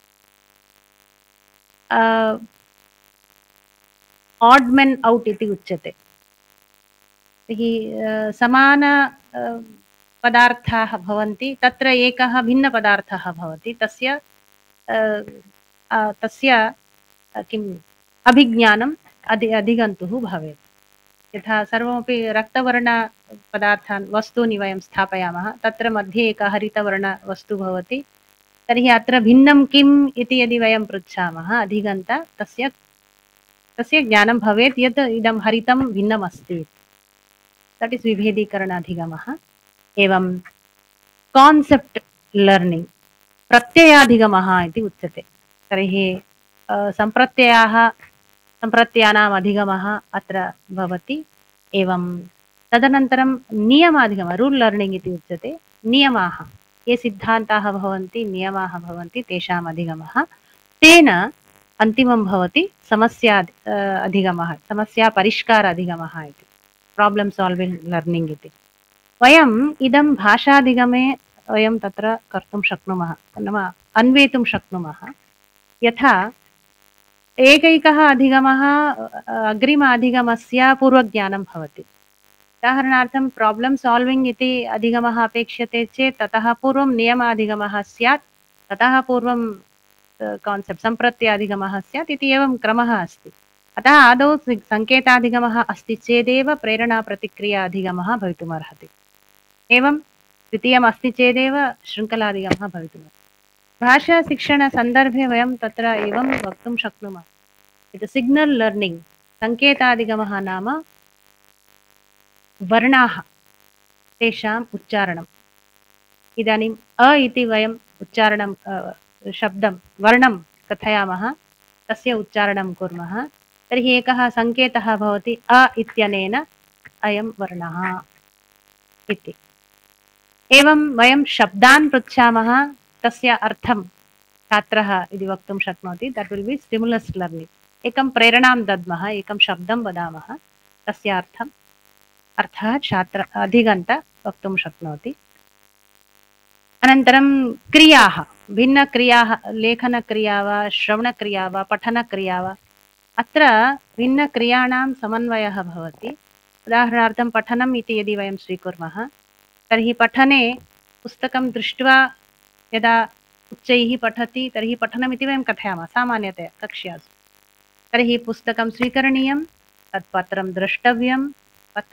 ऑड मेन् औट् इति उच्यते। तर्हि समान पदार्थाः भवन्ति, तत्र एकः भिन्नपदार्थः भवति, तस्य तस्य किम् अभिज्ञानम् अधि अधिगन्तुः भवेत्। यथा सर्वमपि रक्तवर्णपदार्थान् वस्तूनि वयं स्थापयामः, तत्र मध्ये एकः हरितवर्णवस्तु भवति, तर्हि अत्र भिन्नं किम् इति यदि वयं पृच्छामः अधिगन्ता, तस्य तस्य ज्ञानं भवेत् यत् इदं हरितं भिन्नम् अस्ति। दट् इस् विभेदीकरण अधिगमः। एवं कान्सेप्ट् लर्निङ्ग्, प्रत्ययाधिगमः इति उच्यते। तर्हि सम्प्रत्ययाः सम्प्रत्ययानाम् अधिगमः अत्र भवति। एवं तदनन्तरं नियमाधिगमः, रूल् लर्निङ्ग् इति उच्यते। नियमाः, ये सिद्धान्ताः भवन्ति, नियमाः भवन्ति, तेषाम् अधिगमः। तेन अन्तिमं भवति समस्या अधिगमः, समस्या परिष्कार अधिगमः इति, प्राब्लम् साल्विङ्ग् लर्निङ्ग् इति। वयम् इदं भाषाधिगमे वयं तत्र कर्तुं शक्नुमः, नाम अन्वेतुं शक्नुमः। यथा एकैकः अधिगमः अग्रिम अधिगमस्य पूर्वज्ञानं भवति। उदाहरणार्थं प्राब्लम् साल्विङ्ग् इति अधिगमः अपेक्ष्यते चेत् ततः पूर्वं नियमाधिगमः स्यात्, ततः पूर्वं कान्सेप्ट् सम्प्रत्ययाधिगमः स्यात् इति एवं क्रमः अस्ति। अतः आदौ सङ्केताधिगमः अस्ति चेदेव प्रेरणाप्रतिक्रिया अधिगमः भवितुमर्हति। एवं द्वितीयम् अस्ति चेदेव शृङ्खलाधिगमः भवितुमर्हति। भाषाशिक्षणसन्दर्भे वयं तत्र एवं वक्तुं शक्नुमः, यत् सिग्नल् लर्निङ्ग्, सङ्केताधिगमः नाम वर्णाः, तेषाम् उच्चारणम्। इदानीम् अ इति वयम् उच्चारणं शब्दं वर्णं कथयामः, तस्य उच्चारणं कुर्मः, तर्हि एकः सङ्केतः भवति अ इत्यनेन अयं वर्णः इति। एवं वयं शब्दान् पृच्छामः, तस्य अर्थं छात्रः इति वक्तुं शक्नोति। That will be stimulus learning. एकं प्रेरणां दद्मः, एकं शब्दं वदामः, तस्य अर्थम् अर्थः छात्र अधिगन्ता वक्तुं शक्नोति। अनन्तरं क्रियाः, भिन्नक्रियाः, लेखनक्रिया वा, श्रवणक्रिया वा, पठनक्रिया वा, अत्र भिन्नक्रियाणां समन्वयः भवति। उदाहरणार्थं पठनम् इति यदि वयं स्वीकुर्मः, तर्हि पठने पुस्तकं दृष्ट्वा यदा उच्चैः पठति तर्हि पठनमिति वयं कथयामः सामान्यतया कक्ष्यासु। तर्हि पुस्तकं स्वीकरणीयं, तत् पत्रं द्रष्टव्यं, पत्रे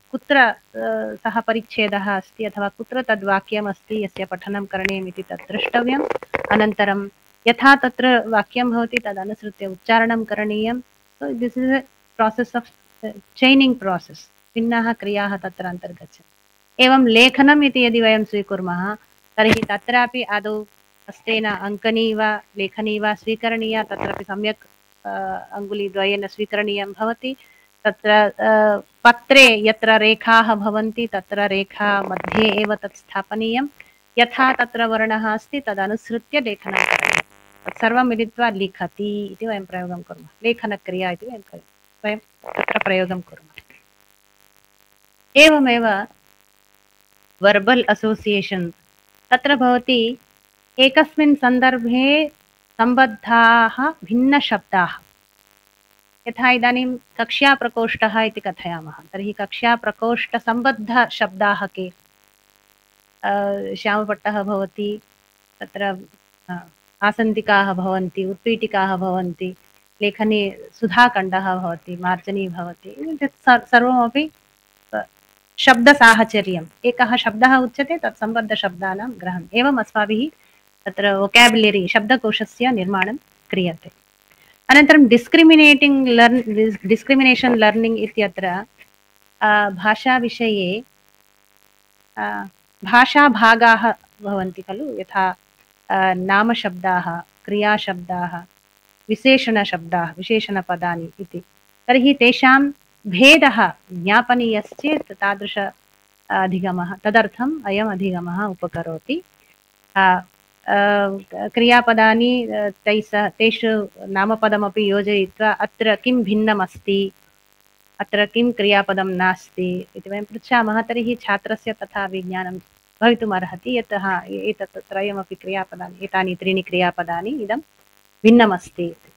कुत्र अ, सः परिच्छेदः अस्ति अथवा कुत्र तद्वाक्यम् अस्ति यस्य पठनं करणीयमिति तत् द्रष्टव्यम्। अनन्तरं यथा तत्र वाक्यं भवति तदनुसृत्य उच्चारणं करणीयं। So this is a process of chaining process. भिन्नाः क्रियाः तत्र अन्तर्गच्छन्ति। एवं लेखनम् इति यदि वयं स्वीकुर्मः तर्हि तत्रापि आदौ हस्तेन अङ्कनी वा लेखनी वा स्वीकरणीया, तत्रापि सम्यक् अङ्गुलीद्वयेन स्वीकरणीयं भवति। तत्र पत्रे यत्र रेखाः भवन्ति तत्र रेखा मध्ये एव तत् स्थापनीयं। यथा तत्र वर्णः अस्ति तदनुसृत्य लेखनं करणीयं। तत्सर्वं मिलित्वा लिखति इति वयं प्रयोगं कुर्मः। लेखनक्रिया इति वयं वयं तत्र प्रयोगं कुर्मः। एवमेव वर्बल् असोसियेशन् तत्र भवति एकस्मिन् सन्दर्भे सम्बद्धाः भिन्नशब्दाः। यथा इदानीं कक्ष्याप्रकोष्ठः इति कथयामः तर्हि कक्ष्याप्रकोष्ठसम्बद्धशब्दाः के? श्यामपट्टः भवति, तत्र आसन्दिकाः भवन्ति, उत्पीठिकाः भवन्ति, लेखनी सुधाखण्डः भवति, मार्जनी भवति, सर्वमपि शब्दसाहचर्यम्। एकः शब्दः उच्यते तत् सम्बद्धशब्दानां ग्रहणम्। एवम् अस्माभिः तत्र वोकाबुलरी शब्दकोशस्य निर्माणं क्रियते। अनन्तरं डिस्क्रिमिनेटिङ्ग् लर्न् डिस्क्रिमिनेशन् लर्निङ्ग् इत्यत्र भाषाविषये भाषाभागाः भवन्ति खलु, यथा नामशब्दाः, क्रियाशब्दाः, विशेषणशब्दाः, विशेषणपदानि इति। तर्हि तेषां भेदः ज्ञापनीयश्चेत् तादृश अधिगमः, तदर्थम् अयम् अधिगमः उपकरोति। क्रियापदानि तैः तेषु नामपदमपि योजयित्वा अत्र किं भिन्नमस्ति, अत्र किं क्रियापदं नास्ति इति वयं पृच्छामः। तर्हि छात्रस्य तथा विज्ञानं भवितुम् अर्हति, यतः एतत् त्रयमपि क्रियापदानि, एतानि त्रीणि क्रियापदानि इदं भिन्नमस्ति इति।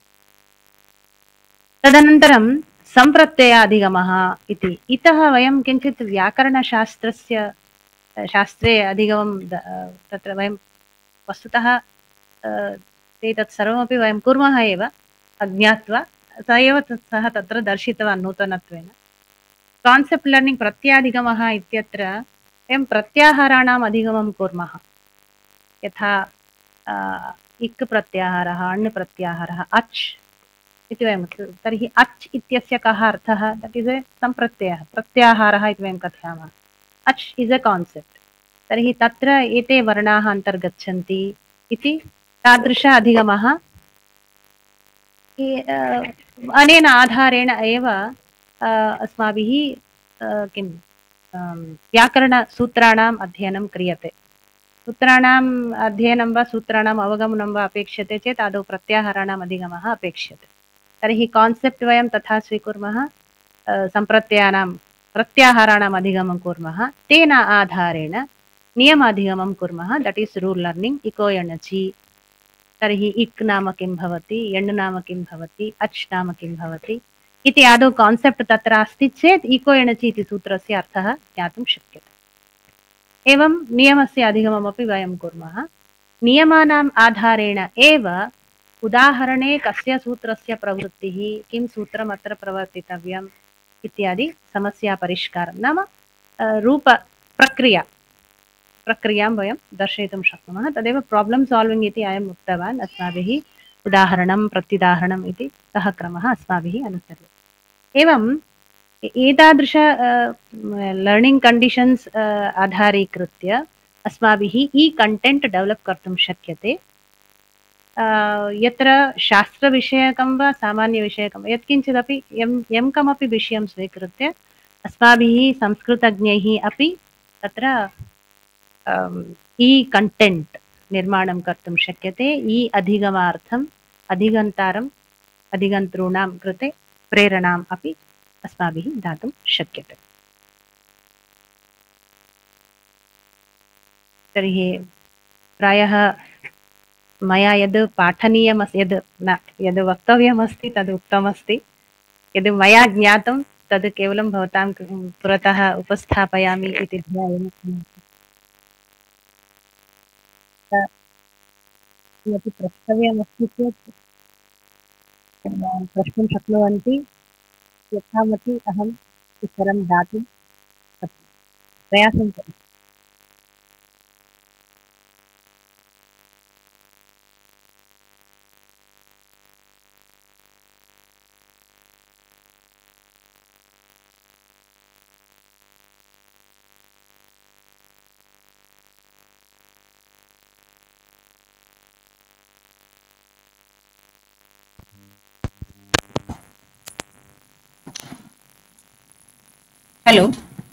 तदनन्तरं सम्प्रत्ययाधिगमः इति। इतः वयं किञ्चित् व्याकरणशास्त्रस्य शास्त्रे अधिगमं तत्र वयं वस्तुतः एतत् सर्वमपि वयं कुर्मः एव अज्ञात्वा, स एव सः तत्र दर्शितवान् नूतनत्वेन। कान्सेप्ट् लर्निङ्ग् प्रत्याधिगमः इत्यत्र वयं प्रत्याहाराणाम् अधिगमं कुर्मः। यथा इक् प्रत्याहारः, अण् प्रत्याहारः, अच् इति वयं, तर्हि अच् इत्यस्य कः अर्थः? दट् इस् ए सम्प्रत्ययः, प्रत्याहारः इति वयं कथयामः। अच् इस् ए कान्सेप्ट्। तर्हि तत्र एते वर्णाः अन्तर्गच्छन्ति इति तादृश अधिगमः। अनेन आधारेण एव अस्माभिः किं व्याकरणसूत्राणाम् अध्ययनं क्रियते। सूत्राणाम् अध्ययनं वा सूत्राणाम् अवगमनं वा अपेक्ष्यते चेत् आदौ प्रत्याहाराणाम् अधिगमः अपेक्ष्यते। तर्हि कान्सेप्ट् वयं तथा स्वीकुर्मः, सम्प्रत्ययानां प्रत्याहाराणाम् अधिगमं कुर्मः, तेन आधारेण नियमाधिगमं कुर्मः, दट् इस् रूल् लर्निङ्ग्। इको एणचि, तर्हि इक् नाम किं भवति, एण् नाम किं भवति, अच् नाम किं भवति इति आदौ कान्सेप्ट् तत्र अस्ति चेत् इको एणचि इति सूत्रस्य अर्थः ज्ञातुं शक्यते। एवं नियमस्य अधिगममपि वयं कुर्मः। नियमानाम् आधारेण एव उदाहरणे कस्य सूत्रस्य प्रवृत्तिः, किं सूत्रम् अत्र प्रवर्तितव्यम् इत्यादि समस्यापरिष्कारं, नाम रूपप्रक्रिया प्रक्रियां वयं दर्शयितुं शक्नुमः। तदेव प्राब्लम् साल्विङ्ग् इति अयम् उक्तवान्। अस्माभिः उदाहरणं प्रत्युदाहरणम् इति सः क्रमः अस्माभिः अनुसर्यते। एवम् एतादृश लर्निङ्ग् कण्डिशन्स् आधारीकृत्य अस्माभिः ई कण्टेण्ट् डेवलप् कर्तुं शक्यते। यत्र शास्त्रविषयकं वा सामान्यविषयकं यत्किञ्चिदपि यं यं कमपि विषयं स्वीकृत्य अस्माभिः संस्कृतज्ञैः अपि तत्र ई कण्टेण्ट् निर्माणं कर्तुं शक्यते। ई अधिगमार्थम् अधिगन्तारम् अधिगन्तॄणां कृते प्रेरणाम् अपि अस्माभिः दातुं शक्यते। तर्हि प्रायः मया यद् पाठनीयमस्ति, यद् न यद् वक्तव्यमस्ति तद् उक्तमस्ति। यद् मया ज्ञातं तद् केवलं भवतां पुरतः उपस्थापयामि इति ध्यायेन किमपि प्रष्टव्यमस्ति चेत् प्रष्टुं शक्नुवन्ति। यथामति अहम् उत्तरं दातुं ప్రయాసం చేయండి. हेलो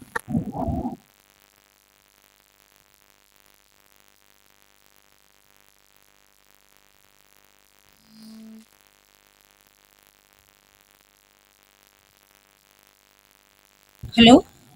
हेलो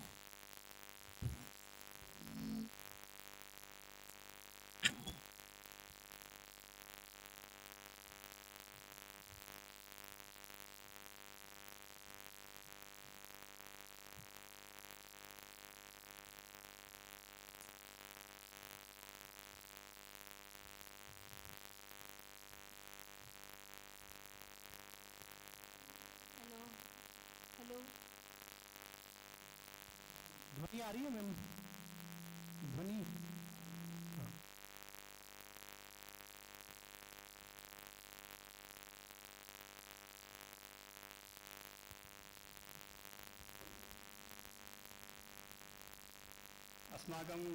ध्वनि आ रही है मैम? ध्वनि अस्माकं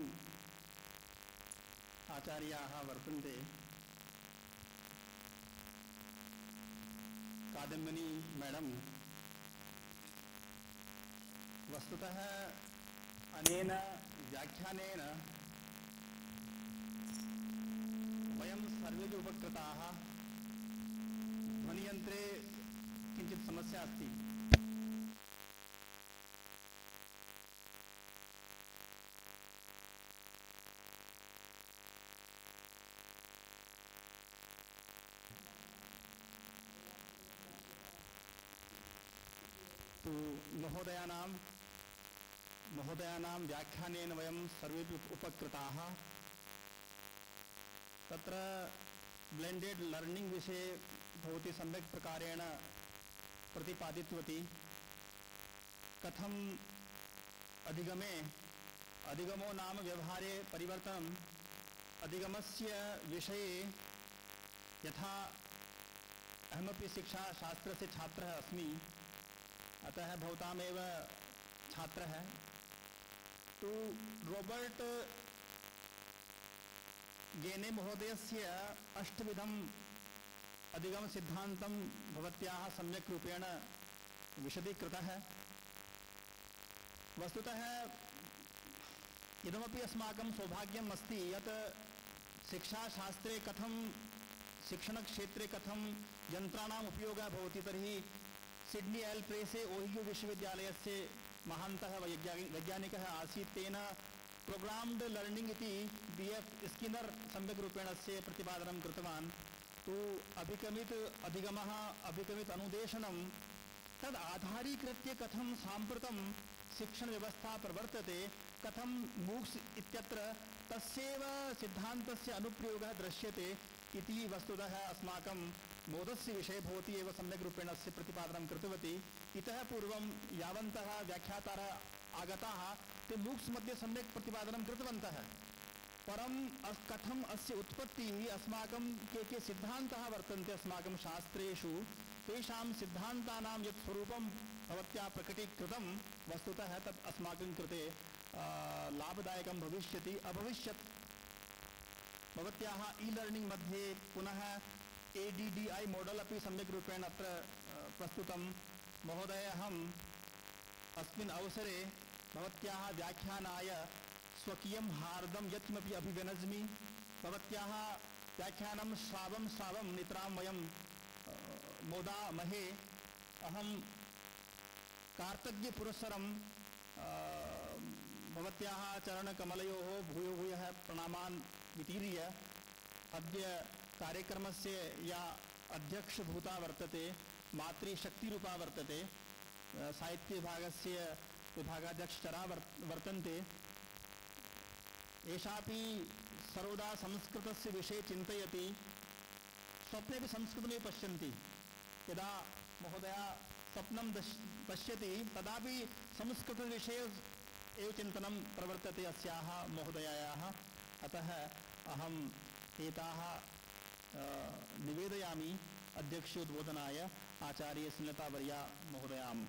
आचार्याः वर्तन्ते कादम्बिनी मैडम। वस्तुतः अनेन व्याख्यानेन वयं सर्वे उपकृताः। ध्वनियन्त्रे किञ्चित् समस्या अस्ति। तो महोदयानां महोदयानां व्याख्यानेन वयं सर्वेपि उपकृताः। तत्र ब्लेंडेड लर्निंग विषये भवती सम्यक् प्रकारेण प्रतिपादितवती। कथम अधिगमे अधिगमो नाम व्यवहारे परिवर्तनम्। अधिगमस्य विषये यथा अहमपि शिक्षा शास्त्रस्य छात्रः अस्मि, अतः भवतामेव छात्रः। तो रॉबर्ट गेने महोदयस्य अष्टविधम् अधिगम सिद्धान्तं भवत्याः सम्यक् रूपेण विशदीकृतः। वस्तुतः इदमपि अस्माकं सौभाग्यम् अस्ति यत् शिक्षाशास्त्रे कथं शिक्षणक्षेत्रे कथं यन्त्राणाम् उपयोगः भवति। तर्हि सिडनी एल प्रेसे ओहियो विश्वविद्यालयस्य महान्तः वैज्ञानिकः आसीत्। तेन प्रोग्राम्ड लर्निंग इति बी एफ स्किनर सम्यक् रूपेण अस्य प्रतिपादनं कृतवान्। तो अभिगमित अधिगमः अभिगमित अनुदेशनं तद् आधारीकृत्य कथं साम्प्रतं शिक्षण व्यवस्था प्रवर्तते, कथं मूक्स् इत्यत्र तस्यैव सिद्धान्तस्य अनुप्रयोगः दृश्यते इति वस्तुतः अस्माकं मोदस्य विषये भवती एव सम्यक् रूपेण अस्य प्रतिपादनं कृतवती। इतः पूर्वं यावन्तः व्याख्यातारः आगताः ते मूक्स् मध्ये सम्यक् प्रतिपादनं कृतवन्तः। परं अस् कथम् अस्य उत्पत्तिः, अस्माकं के के सिद्धान्तः वर्तन्ते अस्माकं शास्त्रेषु, तेषां सिद्धान्तानां यत् स्वरूपं भवत्या प्रकटीकृतं वस्तुतः तत् अस्माकं कृते लाभदायकं भविष्यति अभविष्यत्। भवत्याः ई लर्निंग मध्ये पुनः A D D I model अपि सम्यक् रूपेण अत्र प्रस्तुतं। महोदय, अहम् अस्मिन् अवसरे भवत्याः व्याख्यानाय स्वकीयं हार्दं यत्किमपि अभिव्यनज्मि। भवत्याः व्याख्यानं श्रावं श्रावं नितरां वयं मोदामहे। अहं कार्तज्ञपुरस्सरं भवत्याः चरणकमलयोः भूयो भूयः प्रणामान् वितीर्य अद्य कार्यक्रमस्य या अध्यक्षभूता वर्तते, मातृशक्तिरूपा वर्तते, साहित्यविभागस्य विभागाध्यक्षरा वर्तन्ते, एषापि सर्वदा संस्कृतस्य विषये चिन्तयति, स्वप्नेपि संस्कृतमेव पश्यन्ति। यदा महोदया स्वप्नं पश्यति तदापि संस्कृतविषये एव चिन्तनं प्रवर्तते अस्याः महोदयायाः। अतः अहम् एताः निवेदयामि अध्यक्षोद्बोधनाय आचार्य स्नेहलतावर्या महोदयाम्।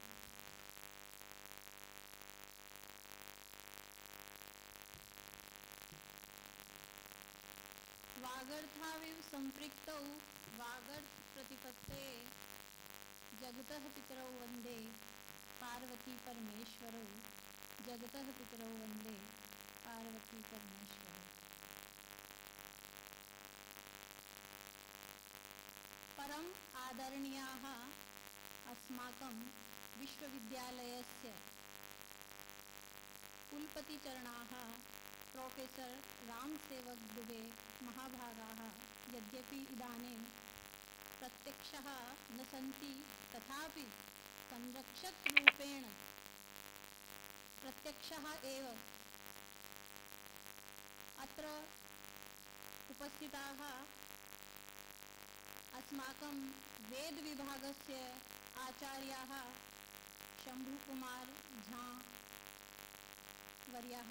वागर्थाविव संपृक्तौ वागर्थ प्रतिपत्ते जगतः पितरौ वन्दे पार्वती परमेश्वरौ जगतः पितरौ वन्दे पार्वती परमेश्वरौ। परम आदरणीयाः अस्माकं विश्वविद्यालयस्य कुलपतिचरणाः प्रोफेसर रामसेवक दुबे महाभागाः यद्यपि इदानीं प्रत्यक्षः न सन्ति तथापि संरक्षकरूपेण प्रत्यक्षः एव अत्र उपस्थिताः अस्माकं वेदविभागस्य आचार्याः शम्भुकुमार झा वर्याः,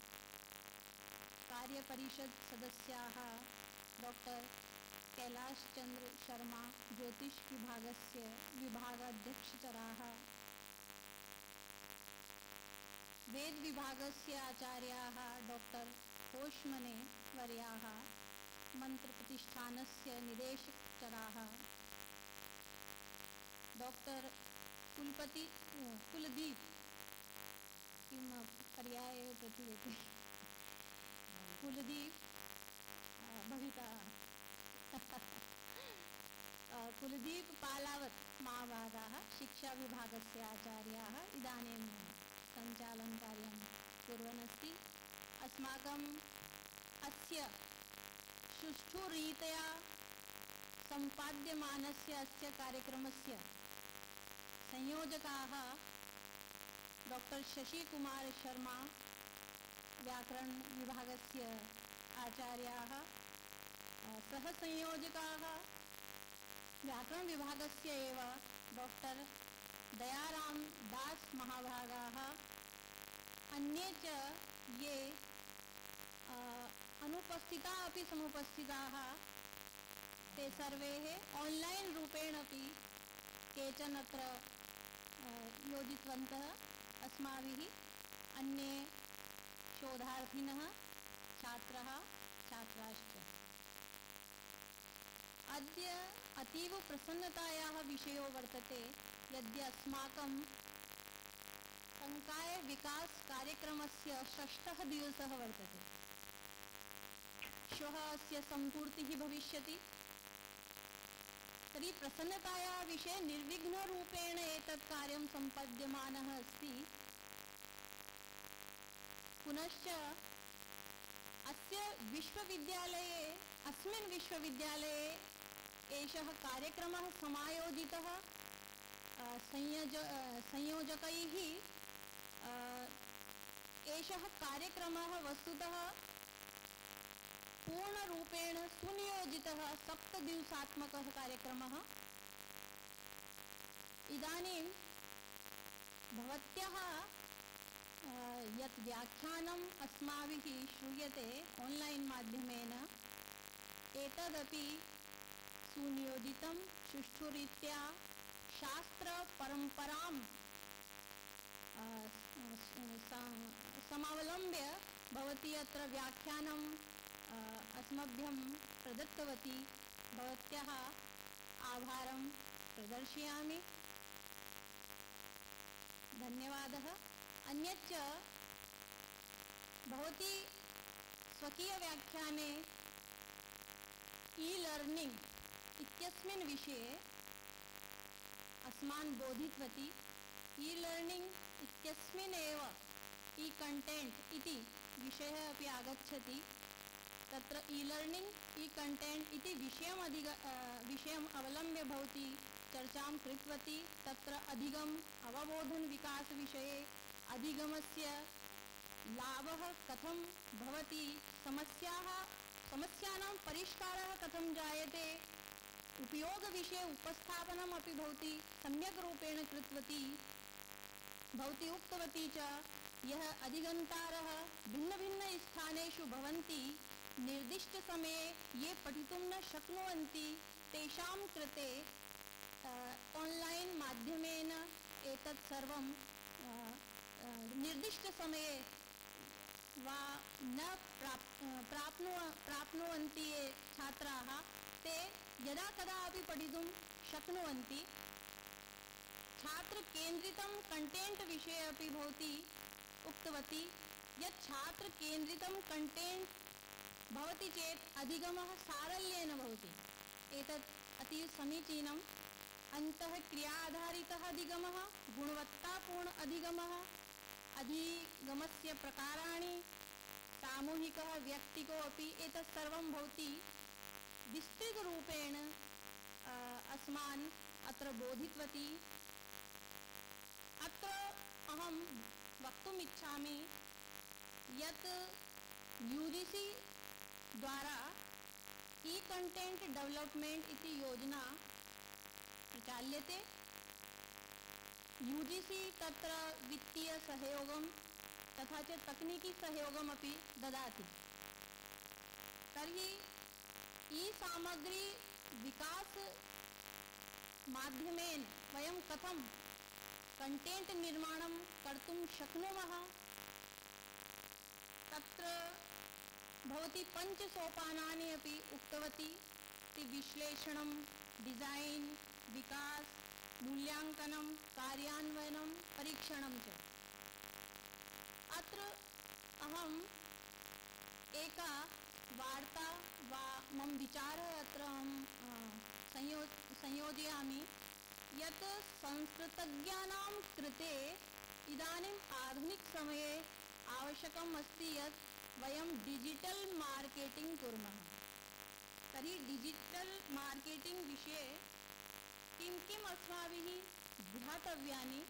कार्यपरिषद सदस्याः डॉक्टर कैलाश चंद्र शर्मा ज्योतिष विभागस्य विभागाध्यक्षचराः, वेद विभागस्य आचार्याः डॉक्टर होशमने वर्याः, मंत्रप्रतिष्ठानस्य निदेशकचराः, डॉक्टर कुलपति कुलदीप किं पर्याये प्रतिवेति कुलदीप भविता कुलदीप पालावत महाभागाः शिक्षा विभागस्य आचार्याः इदानीं सञ्चालनकार्यं कुर्वन् अस्ति। अस्माकम् अस्य सुष्ठुरीत्या सम्पाद्यमानस्य अस्य कार्यक्रमस्य संयोजकाः डॉक्टर शशिकुमार शर्मा व्याकरण विभागस्य आचार्याः, सहसंयोजकाः व्याकरण विभागस्य एव डॉक्टर दयाराम दास महाभागाः, अन्ये च ये अनुपस्थिताः अपि समुपस्थिताः ते सर्वे ऑनलाइन रूपेण अपि केचन अत्र योजितवन्तः। अस्माभिः अन्ये शोधार्थिनः छात्राः छात्राश्च। अद्य अतीव प्रसन्नतायाः विषयो वर्तते यद्य अस्माकं संकाय विकास कार्यक्रमस्य षष्ठः दिवसः वर्तते। श्वः अस्य सम्पूर्तिः भविष्यति। तर्हि प्रसन्नतायाः विषये निर्विघ्नरूपेण एतत् कार्यं सम्पद्यमानः अस्ति। पुनश्च अस्य विश्वविद्यालये अस्मिन् विश्वविद्यालये एषः कार्यक्रमः समायोजितः संयोज संयोजकैः। एषः कार्यक्रमः वस्तुतः पूर्णरूपेण सुनियोजितः सप्तदिवसात्मकः कार्यक्रमः। इदानीं भवत्याः यत् व्याख्यानम् अस्माभिः श्रूयते ऑनलाइन माध्यमेन एतदपि सुनियोजितं सुष्ठुरीत्या शास्त्रपरम्परां समावलम्ब्य भवती अत्र व्याख्यानम् अस्मभ्यं प्रदत्तवती। भवत्याः आभारं प्रदर्शयामि। धन्यवादः। अन्यच्च भवती स्वकीयव्याख्याने ई लर्निंग इत्यस्मिन् विषये अस्मान् बोधितवती। ई लर्निंग इत्यस्मिन् एव ई कंटेंट इति विषयः अपि आगच्छति। तत्र ई लर्निंग ई कंटेंट इति विषयम् अधिग विषयम् अवलम्ब्य भवती चर्चां कृतवती। तत्र अधिगम अवबोधन विकास विषये अधिगमस्य लाभः कथं भवति, समस्याः समस्यानां परिष्कारः कथं जायते, उपयोगविषये उपस्थापनम् अपि भवती सम्यक् रूपेण कृतवती। भवती उक्तवती च यः अधिगन्तारः भिन्नभिन्नस्थानेषु भवन्ति निर्दिष्टसमये ये पठितुं न शक्नुवन्ति तेषां कृते आन्लैन् माध्यमेन एतत् सर्वं निर्दिष्टसमये वा न प्राप् प्राप्नु प्राप्नुवन्ति ये छात्राः ते यदा कदापि पठितुं शक्नुवन्ति। छात्रकेन्द्रितं कण्टेण्ट् विषये अपि भवती उक्तवती यत् छात्रकेन्द्रितं कण्टेण्ट् भवति चेत् अधिगमः सारल्येन भवति। एतत् अतीव समीचीनम्। अन्तःक्रिया आधारितः अधिगमः, गुणवत्तापूर्ण अधिगमः, अधिगमस्य प्रकाराणि, सामूहिकः व्यक्तिको अपि एतत् सर्वं भवति विस्तृतरूपेण अस्मान् अत्र बोधितवती। अत्र अहं वक्तुम् इच्छामि यत् यू जी सी द्वारा ई कंटेंट डेवलपमेंट इति योजना प्रचाल्यते। यू जी सी तत्र वित्तीय सहयोगं तथा च तकनीकी सहयोगम् अपि ददाति। तर्हि ई सामग्री विकास माध्यमेन वयं कथं कंटेंट निर्माणं कर्तुं शक्नुमः, तत्र भवती पञ्चसोपानानि अपि उक्तवती। विश्लेषणं, डिज़ैन्, विकास, मूल्यांकनं, कार्यान्वयनं, परीक्षणं च। अत्र अहम् एका वार्ता वा मम विचारः अत्र अहं संयो संयोजयामि यत् संस्कृतज्ञानां कृते इदानीम् आधुनिकसमये आवश्यकम् अस्ति यत् वयं डिजिटल मार्केटिंग कुर्मः। तर्हि डिजिटल मार्केटिंग विषये किं किम् अस्माभिः ध्यातव्यानि,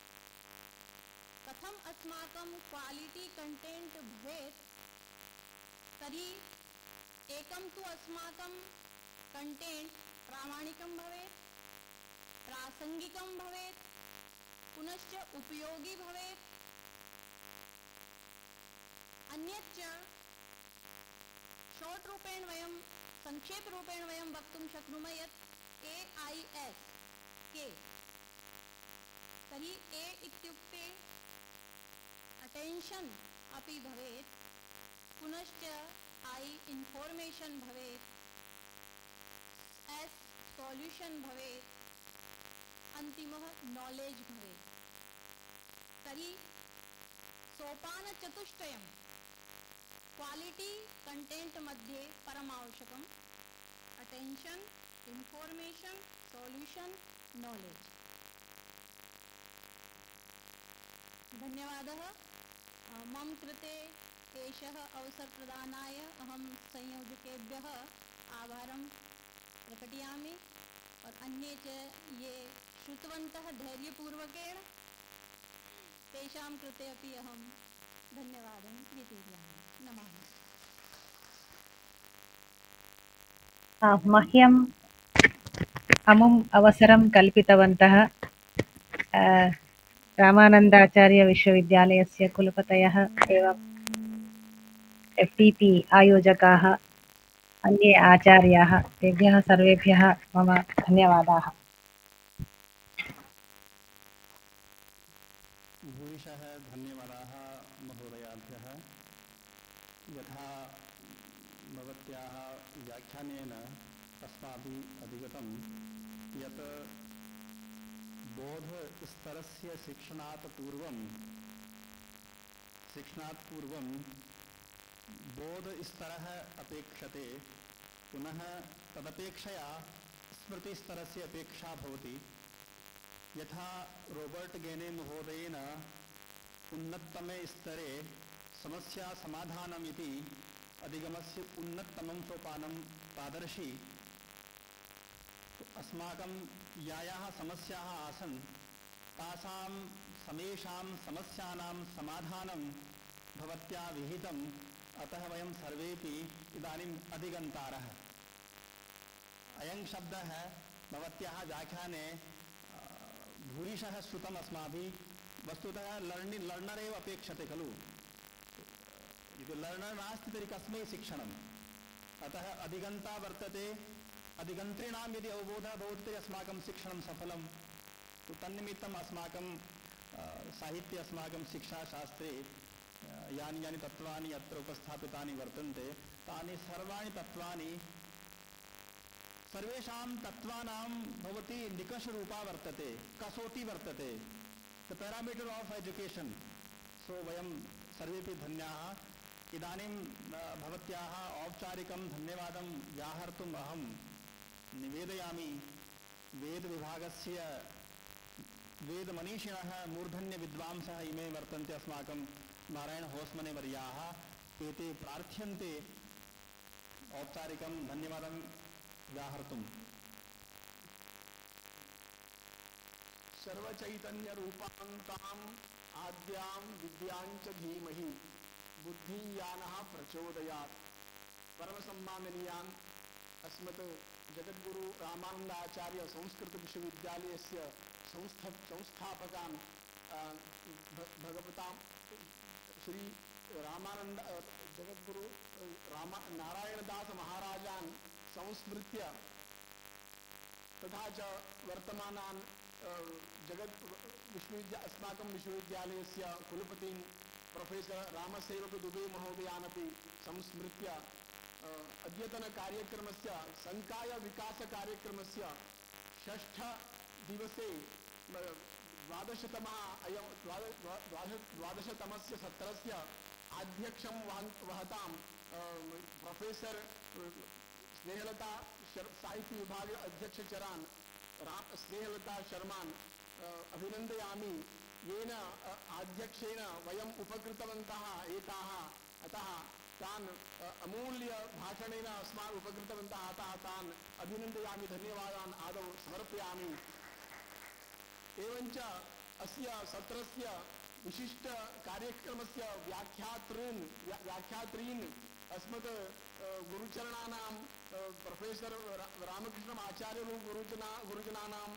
कथम् अस्माकं क्वालिटी कंटेंट भवेत्। तर्हि एकं तु अस्माकं कंटेंट प्रामाणिकं भवेत्, प्रासंगिकं भवेत्, पुनश्च उपयोगी भवेत्। अन्यच्च शॉर्ट रूपेण वयं संक्षेप रूपेण वयं वक्तुं शक्नुमः यत् ए आई एस् के। तर्हि ए इत्युक्ते अटेन्शन अपि भवेत्, पुनश्च आई इन्फॉर्मेशन भवेत्, एस् सॉल्यूशन भवेत्, अन्तिमः नॉलेज भवेत्। तर्हि सोपानचतुष्टयं क्वालिटी कंटेंट मध्ये परमावश्यकम्। Attention, information, solution, knowledge. धन्यवादः। मम कृते एषः अवसरप्रदानाय अहं संयोजकेभ्यः आभारं प्रकटयामि और अन्ये च ये श्रुतवन्तः धैर्यपूर्वकेण तेषां कृते अपि अहं धन्यवादं वितीर्यामि। नमः। मह्यम् अमुम् अवसरं कल्पितवन्तः रामानन्दाचार्य विश्वविद्यालयस्य कुलपतयः एवं एफ् टी पी आयोजकाः, अन्ये आचार्याः, तेभ्यः सर्वेभ्यः मम धन्यवादाः। भूयिशः धन्यवादाः महोदयाभ्यः। यथा भवत्याः व्याख्यानेन अस्माभिः अधिगतं यत् बोधस्तरस्य शिक्षणात् पूर्वं शिक्षणात् पूर्वं बोधस्तरः अपेक्षते, पुनः तदपेक्षया स्मृतिस्तरस्य अपेक्षा भवति। यथा रॉबर्ट गेने महोदयेन उन्नततमे स्तरे समस्या समाधानमिति अधिगमस्य उन्नततमं सोपानं तादर्शी अस्माकं यायाः समस्याः आसन् तासां समेषां समस्यानां समाधानं भवत्या विहितम्। अतः वयं सर्वेपि इदानीम् अधिगन्तारः। अयं शब्दः भवत्याः व्याख्याने भूरिशः श्रुतम् अस्माभिः, वस्तुतः लर्निङ्ग् लर्नर् एव अपेक्षते खलु। यदि लर्नर् नास्ति तर्हि कस्मै शिक्षणम्? अतः अधिगन्ता वर्तते, अधिगन्त्रीणां यदि अवबोधः भवति तर्हि अस्माकं शिक्षणं सफलं। तो तन्निमित्तम् अस्माकं साहित्ये, अस्माकं शिक्षाशास्त्रे यानि यानि तत्त्वानि अत्र उपस्थापितानि वर्तन्ते तानि सर्वाणि तत्त्वानि सर्वेषां तत्त्वानां भवति निकषरूपा वर्तते, कसोटी वर्तते, the parameter of education. So वयं सर्वेपि धन्याः। इदानीं भवत्याः औपचारिकं धन्यवादं व्याहर्तुम् अहं निवेदयामि। वेदविभागस्य वेदमनीषिणः मूर्धन्यविद्वांसः इमे वर्तन्ते अस्माकं नारायण होसमने वर्याः। एते प्रार्थ्यन्ते औपचारिकं धन्यवादं व्याहर्तुम्। सर्वचैतन्य रूपान्ताम् आद्यां विद्यांच धीमहि बुद्धियानः प्रचोदयात्। परमसम्माननीयान् अस्मत् जगद्गुरु रामानन्दाचार्य संस्कृत विश्वविद्यालयस्य संस्थ संस्थापकान् भगवतां श्री रामानन्द जगद्गुरु रामा नारायणदास महाराजान् संस्मृत्य तथा च वर्तमानान् जगत् विश्वविद्या अस्माकं विश्वविद्यालयस्य कुलपतिन् प्रोफेसर रामसेवक दुबे महोदयानपि संस्मृत्य अद्यतन कार्यक्रमस्य संकाय विकास कार्यक्रमस्य षष्ठ दिवसे द्वादशतमः अयं द्वादशतमस्य सत्रस्य आध्यक्षं वहतां प्रोफेसर स्नेहलता साहित्य विभाग अध्यक्ष चरान् राम स्नेहलता शर्मान् अभिनन्दयामि। येन आध्यक्षेण वयम् उपकृतवन्तः एताः, अतः तान् अमूल्य भाषणेन अस्मान् उपकृतवन्तः, अतः तान् अभिनन्दयामि, धन्यवादान् आदौ समर्पयामि। एवञ्च अस्य सत्रस्य विशिष्ट कार्यक्रमस्य व्याख्यातॄन् व्याख्यात्रीन् अस्मत् गुरुचरणानां प्रोफेसर रामकृष्ण आचार्य गुरुजना गुरुजनानां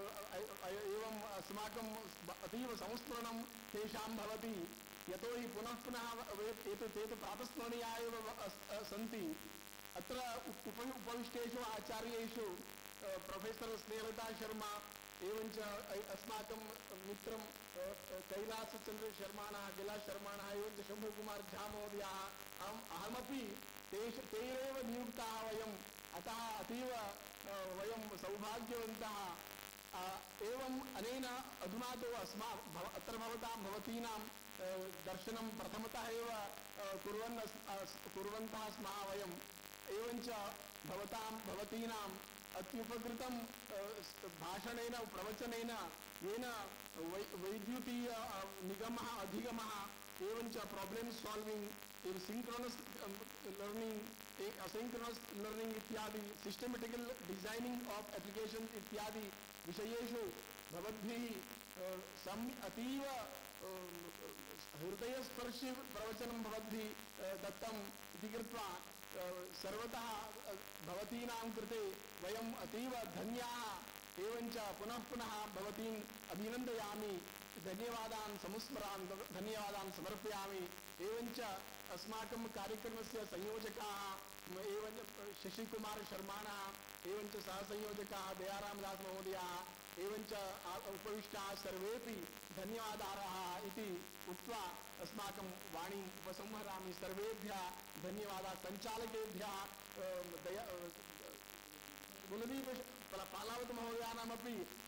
एवं अस्माकं अतीव संस्मरणं तेषां भवति। यतोहि पुनः पुनः एतत् ते तु प्रातस्मरणीया एव सन्ति। अत्र उप उपविष्टेषु आचार्येषु प्रोफेसर स्नेहलता शर्मा एवञ्च अस्माकं मित्रं कैलासचन्द्र शर्माणः कैलास शर्माणः एवञ्च शम्भुकुमार झा महोदयाः, अहम् अहमपि तेष तैरेव नियुक्ताः वयम्, अतः अतीव वयं सौभाग्यवन्तः। एवम् अनेन अधुना तु अस्मा भव अत्र भवतां भवतीनां दर्शनं प्रथमतः एव कुर्वन् कुर्वन्तः स्मः वयम्। एवञ्च भवतां भवतीनाम् अत्युपकृतं भाषणेन प्रवचनेन येन वै वैद्युतीय निगमः अधिगमः एवञ्च प्रॉब्लम सॉल्विंग एवं सिंक्रोनस लर्निंग एक असिंक्रोनस लर्निंग इत्यादि सिस्टमेटिकल डिजाइनिंग ऑफ एप्लीकेशन इत्यादि विषयेषु भवद्भिः सम् अतीव हृदयस्पर्शी प्रवचनं भवद्भिः दत्तम् इति कृत्वा सर्वतः भवतीनां कृते वयम् अतीव धन्याः। एवञ्च पुनः पुनः भवतीन् अभिनन्दयामि, धन्यवादान् समुस्मरामि, धन्यवादान् समर्पयामि। एवञ्च अस्माकं कार्यक्रमस्य संयोजकाः एवं शशिकुमार शर्माणः एवञ्च सहसंयोजकाः दयारामदास महोदयाः एवञ्च उपविष्टाः सर्वेपि धन्यवादार्हाः इति उक्त्वा अस्माकं वाणीम् उपसंहरामि। सर्वेभ्यः धन्यवादाः। सञ्चालकेभ्यः दया गुणदीप पालावत महोदयानामपि